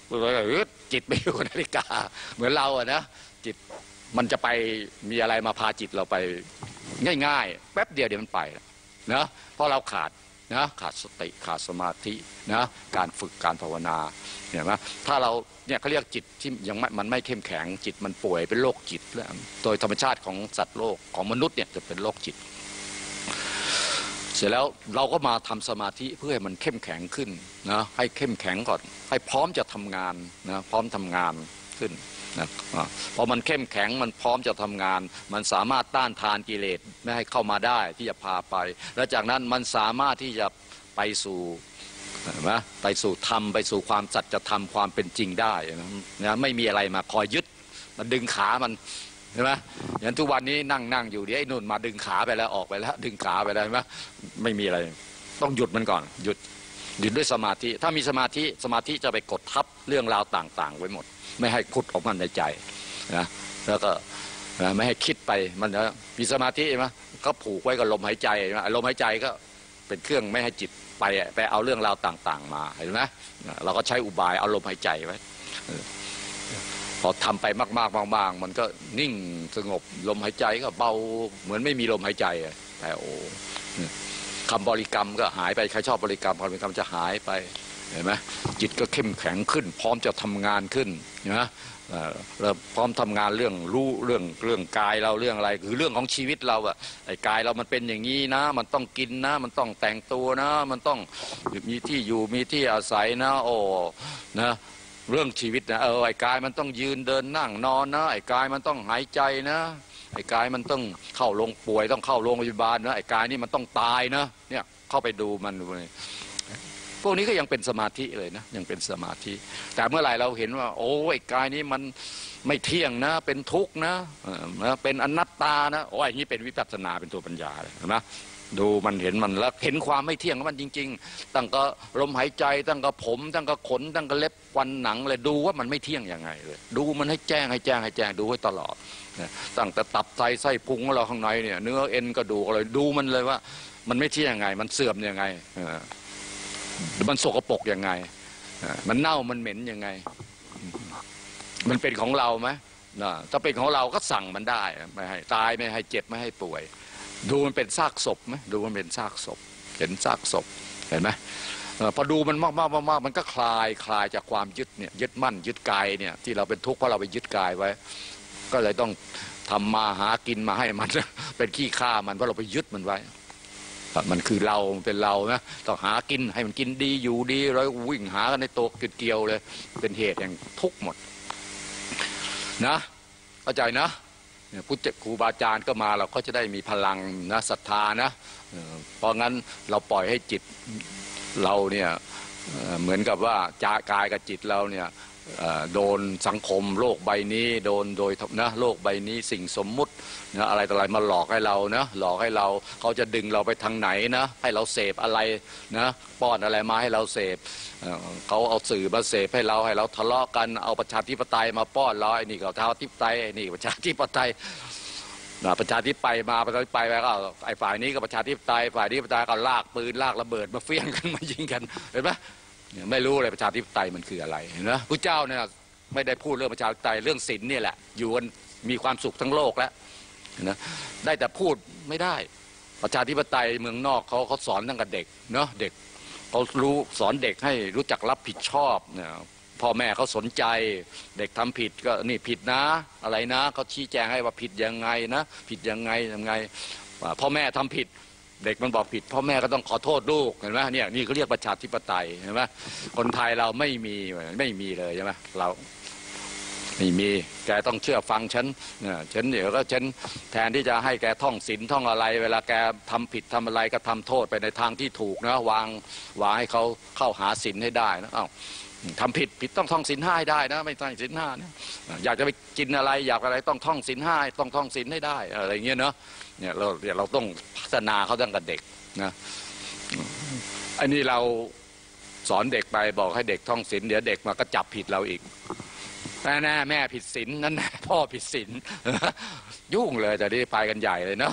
Speaker 1: จิตไปอยู่นาฬิกาเหมือนเราอะนะจิตมันจะไปมีอะไรมาพาจิตเราไปง่ายๆแป๊บเดียวเดี๋ยวมันไปนะเพราะเราขาดนะขาดสติขาดสมาธินะการฝึกการภาวนาเห็นไหมถ้าเราเนี่ยเขาเรียกจิตที่ยังมันไม่เข้มแข็งจิตมันป่วยเป็นโรคจิตแล้วโดยธรรมชาติของสัตว์โลกของมนุษย์เนี่ยจะเป็นโรคจิตเสร็จแล้วเราก็มาทำสมาธิเพื่อให้มันเข้มแข็งขึ้นนะให้เข้มแข็งก่อนให้พร้อมจะทำงานนะพร้อมทำงานขึ้นนะพอมันเข้มแข็งมันพร้อมจะทำงานมันสามารถต้านทานกิเลสไม่ให้เข้ามาได้ที่จะพาไปและจากนั้นมันสามารถที่จะไปสู่นะไปสู่ธรรมไปสู่ความสัจธรรมความเป็นจริงได้นะไม่มีอะไรมาคอยยึดมันดึงขามันใช่ไหมอย่างทุกวันนี้นั่งอยู่เดี๋ยวไอ้นุ่นมาดึงขาไปแล้วออกไปแล้วดึงขาไปแล้วใช่ไหมไม่มีอะไรต้องหยุดมันก่อนหยุดด้วยสมาธิถ้ามีสมาธิจะไปกดทับเรื่องราวต่างๆไว้หมดไม่ให้พุทธออกมาในใจนะแล้วก็ไม่ให้คิดไปมันมีสมาธิใช่ไหมก็ผูกไว้กับลมหายใจลมหายใจก็เป็นเครื่องไม่ให้จิตไปเอาเรื่องราวต่างๆมาเห็นไหมเราก็ใช้อุบายเอาลมหายใจไว้พอทำไปมากๆมันก็นิ่งสงบลมหายใจก็เบาเหมือนไม่มีลมหายใจแต่โอ้คำบริกรรมก็หายไปใครชอบบริกรรมจะหายไปเห็นไหมจิตก็เข้มแข็งขึ้นพร้อมจะทำงานขึ้นนะเราพร้อมทำงานเรื่องรู้เรื่องกายเราเรื่องอะไรคือเรื่องของชีวิตเราอะไอ้กายเรามันเป็นอย่างนี้นะมันต้องกินนะมันต้องแต่งตัวนะมันต้องมีที่อยู่มีที่อาศัยนะโอ้นะเรื่องชีวิตนะไอ้กายมันต้องยืนเดินนั่งนอนนะไอ้กายมันต้องหายใจนะไอ้กายมันต้องเข้าโรงป่วยต้องเข้าโรงพยาบาลนะไอ้กายนี่มันต้องตายนะเนี่ยเข้าไปดูมันพวกนี้ก็ยังเป็นสมาธิเลยนะยังเป็นสมาธิแต่เมื่อไหร่เราเห็นว่าโอ้ไอ้กายนี้มันไม่เที่ยงนะเป็นทุกข์นะเป็นอนัตตานะโอ้ยนี่เป็นวิปัสสนาเป็นตัวปัญญาเลยนะดูมันเห็นมันแล้วเห็นความไม่เที่ยงของมันจริงๆตั้งก็ลมหายใจตั้งก็ผมตั้งก็ขนตั้งก็เล็บฟันหนังเลยดูว่ามันไม่เที่ยงยังไงเลยดูมันให้แจ้งดูไว้ตลอดตั้งแต่ตับไส้พุงของเราข้างในเนี่ยเนื้อเอ็นกระดูกอะไรดูมันเลยว่ามันไม่เที่ยงยังไงมันเสื่อมยังไงมันสกปรกยังไงมันเน่ามันเหม็นยังไงมันเป็นของเราไหมถ้าเป็นของเราก็สั่งมันได้ไม่ให้ตายไม่ให้เจ็บไม่ให้ป่วยดูมันเป็นซากศพไหมดูมันเป็นซากศพเห็นซากศพเห็นไหมพอดูมันมากมันก็คลายจากความยึดเนี่ยยึดมั่นยึดกายเนี่ยที่เราเป็นทุกข์เพราะเราไปยึดกายไว้ก็เลยต้องทำมาหากินมาให้มันเป็นขี้ข้ามันเพราะเราไปยึดมันไว้มันคือเราเป็นเรานะต้องหากินให้มันกินดีอยู่ดีเราวิ่งหากันในตัวเกี่ยวเลยเป็นเหตุแห่งทุกข์หมดนะเข้าใจนะพุทธครูบาอาจารย์ก็มาเราก็จะได้มีพลังนะศรัทธานะเพราะงั้นเราปล่อยให้จิตเราเนี่ยเหมือนกับว่าจากายกับจิตเราเนี่ยโดนสังคมโลกใบนี้โดนโดยนะโลกใบนี้สิ่งสมมุตินะอะไรต่ออะไรมาหลอกให้เรานะหลอกให้เราเขาจะดึงเราไปทางไหนนะให้เราเสพอะไรนะป้อนอะไรมาให้เราเสพเขาเอาสื่อมาเสพให้เราทะเลาะกันเอาประชาธิปไตยมาป้อนเราไอ้นี่ก็ประชาธิปไตยไอ้นี่ประชาธิปไตยประชาธิปไตยมาประชาธิปไตยไปก็ไอ้ฝ่ายนี้ก็ประชาธิปไตยฝ่ายนี้ประชาธิปไตยก็ลากปืนลากระเบิดมาเฟี้ยงกันมายิงกันเห็นไหมไม่รู้เลยประชาธิปไตยมันคืออะไรเห็นไหมพระเจ้าเนี่ยไม่ได้พูดเรื่องประชาธิปไตยเรื่องศีลนี่แหละอยู่กันมีความสุขทั้งโลกแล้วนะได้แต่พูดไม่ได้ประชาธิปไตยเมืองนอกเขาสอนตั้งแต่เด็กเนาะเด็กเขารู้สอนเด็กให้รู้จักรับผิดชอบเนี่ยพ่อแม่เขาสนใจเด็กทำผิดก็นี่ผิดนะอะไรนะเขาชี้แจงให้ว่าผิดยังไงนะผิดยังไงพ่อแม่ทำผิดเด็กมันบอกผิดพ่อแม่ก็ต้องขอโทษลูกเห็นไหมเนี่ยนี่เขาเรียกประชาธิปไตยเห็นไหมคนไทยเราไม่มีเลยใช่ไหมเราไม่มีแกต้องเชื่อฟังฉันเดี๋ยวก็ฉันแทนที่จะให้แกท่องศีลท่องอะไรเวลาแกทำผิดทำอะไรก็ทำโทษไปในทางที่ถูกนะวางให้เขาเข้าหาศีลให้ได้นะทำผิดต้องท่องศีลห้าได้นะไม่ต้องศีลห้านะอยากจะไปกินอะไรอยากอะไรต้องท่องศีลห้าต้องท่องศีลให้ได้อะไรเงี้ยเนาะเนี่ยเราต้องพัฒนาเขาตั้งแต่เด็กนะอันนี้เราสอนเด็กไปบอกให้เด็กท่องศีลเดี๋ยวเด็กมาก็จับผิดเราอีกแน่แม่ผิดศีลนั่นแน่พ่อผิดศีลยุ่งเลยแต่ที่ไปกันใหญ่เลยเนาะ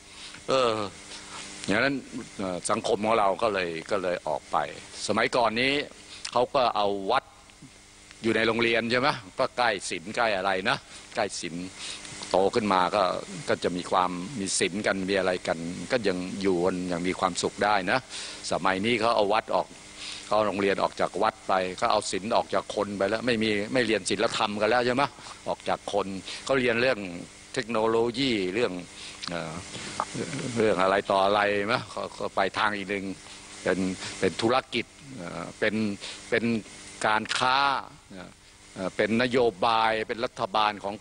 Speaker 1: อย่างนั้นสังคมของเราก็เลยออกไปสมัยก่อนนี้เขาก็เอาวัดอยู่ในโรงเรียนใช่ไหมก็ใกล้ศีลใกล้อะไรนะใกล้ศีลโตขึ้นมาก็จะมีความมีศีลกันมีอะไรกันก็ยังอยู่กันอย่างมีความสุขได้นะสมัยนี้เขาเอาวัดออกเขาโรงเรียนออกจากวัดไปก็เอาศีลออกจากคนไปแล้วไม่เรียนศีลธรรมกันแล้วใช่ไหมออกจากคนเขาเรียนเรื่องเทคโนโลยีเรื่องอะไรต่ออะไรมั้ยเขาไปทางอีกหนึ่งเป็นธุรกิจเป็นการค้าเป็นนโยบายเป็นรัฐบาลของ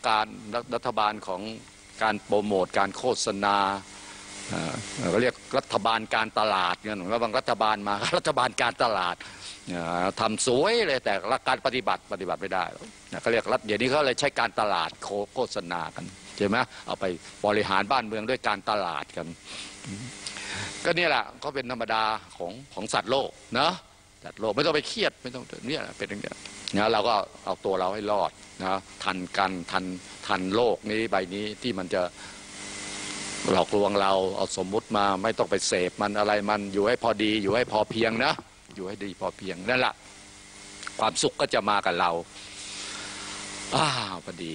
Speaker 1: การโปรโมทการโฆษณาเขาเรียกรัฐบาลการตลาดเงี้ยแล้วบางรัฐบาลมารัฐบาลการตลาดทำสวยเลยแต่การปฏิบัติไม่ได้เขาเรียกเดี๋ยวนี้เขาเลยใช้การตลาดโฆษณากันใช่ไหมเอาไปบริหารบ้านเมืองด้วยการตลาดกันก็นี่แหละก็เป็นธรรมดาของสัตว์โลกนะสัตว์โลกไม่ต้องไปเครียดไม่ต้องเนี่ยเป็นอย่างนี้นะเราก็เอาตัวเราให้รอดนะทันโลกนี้ใบนี้ที่มันจะหลอกลวงเราเอาสมมุติมาไม่ต้องไปเสพมันอะไรมันอยู่ให้พอดีอยู่ให้พอเพียงนะอยู่ให้ดีพอเพียงนั่นแหละความสุขก็จะมากับเราพอดี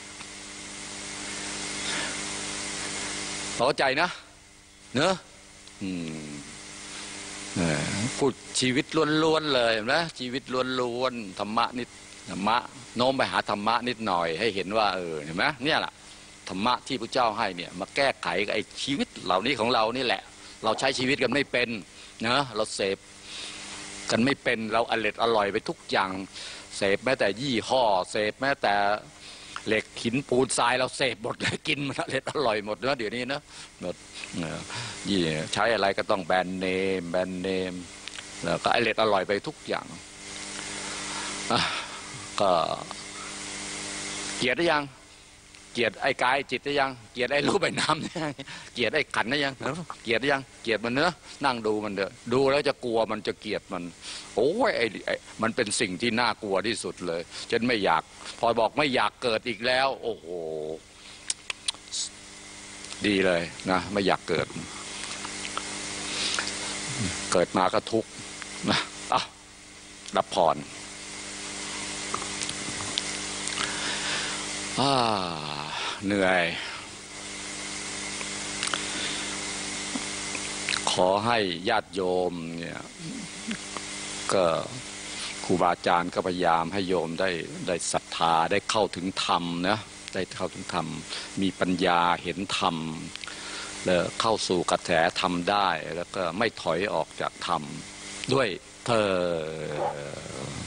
Speaker 1: เข้าใจนะเนอะพูดชีวิตล้วนๆเลยนะชีวิตล้วนๆธรรมะนิดธรรมะโน้มไปหาธรรมะนิดหน่อยให้เห็นว่าเห็นไหมเนี่ยแหละธรรมะที่พระเจ้าให้เนี่ยมาแก้ไขไอ้ชีวิตเหล่านี้ของเรานี่แหละเราใช้ชีวิตกันไม่เป็นนะเราเสพกันไม่เป็นเราอร่อยไปทุกอย่างเสพแม้แต่ยี่ห้อเสพแม้แต่เหล็กหินปูนทรายเราเสพหมดเลยกินมันอร่อยหมดนะเดี๋ยวนี้นะหมดใช้อะไรก็ต้องแบรนด์เนมแล้วก็อร่อยไปทุกอย่างก็เกลียดได้ยังเกลียดไอ้กายจิตได้ยังเกลียดไอ้รูปไอ้น้ำได้ยังเกลียดไอ้ขันได้ยังเกลียดได้ยังเกลียดมันเนอะนั่งดูมันเถอะดูแล้วจะกลัวมันจะเกลียดมันโอ้ยไอ้มันเป็นสิ่งที่น่ากลัวที่สุดเลยฉันไม่อยากพอบอกไม่อยากเกิดอีกแล้วโอ้โหดีเลยนะไม่อยากเกิดมาก็ทุกข์นะรับพรเหนื่อยขอให้ญาติโยมเนี่ยก็ครูบาอาจารย์ก็พยายามให้โยมได้ศรัทธาได้เข้าถึงธรรมนะได้เข้าถึงธรรมมีปัญญาเห็นธรรมแล้วเข้าสู่กระแสธรรมได้แล้วก็ไม่ถอยออกจากธรรมด้วยเธอ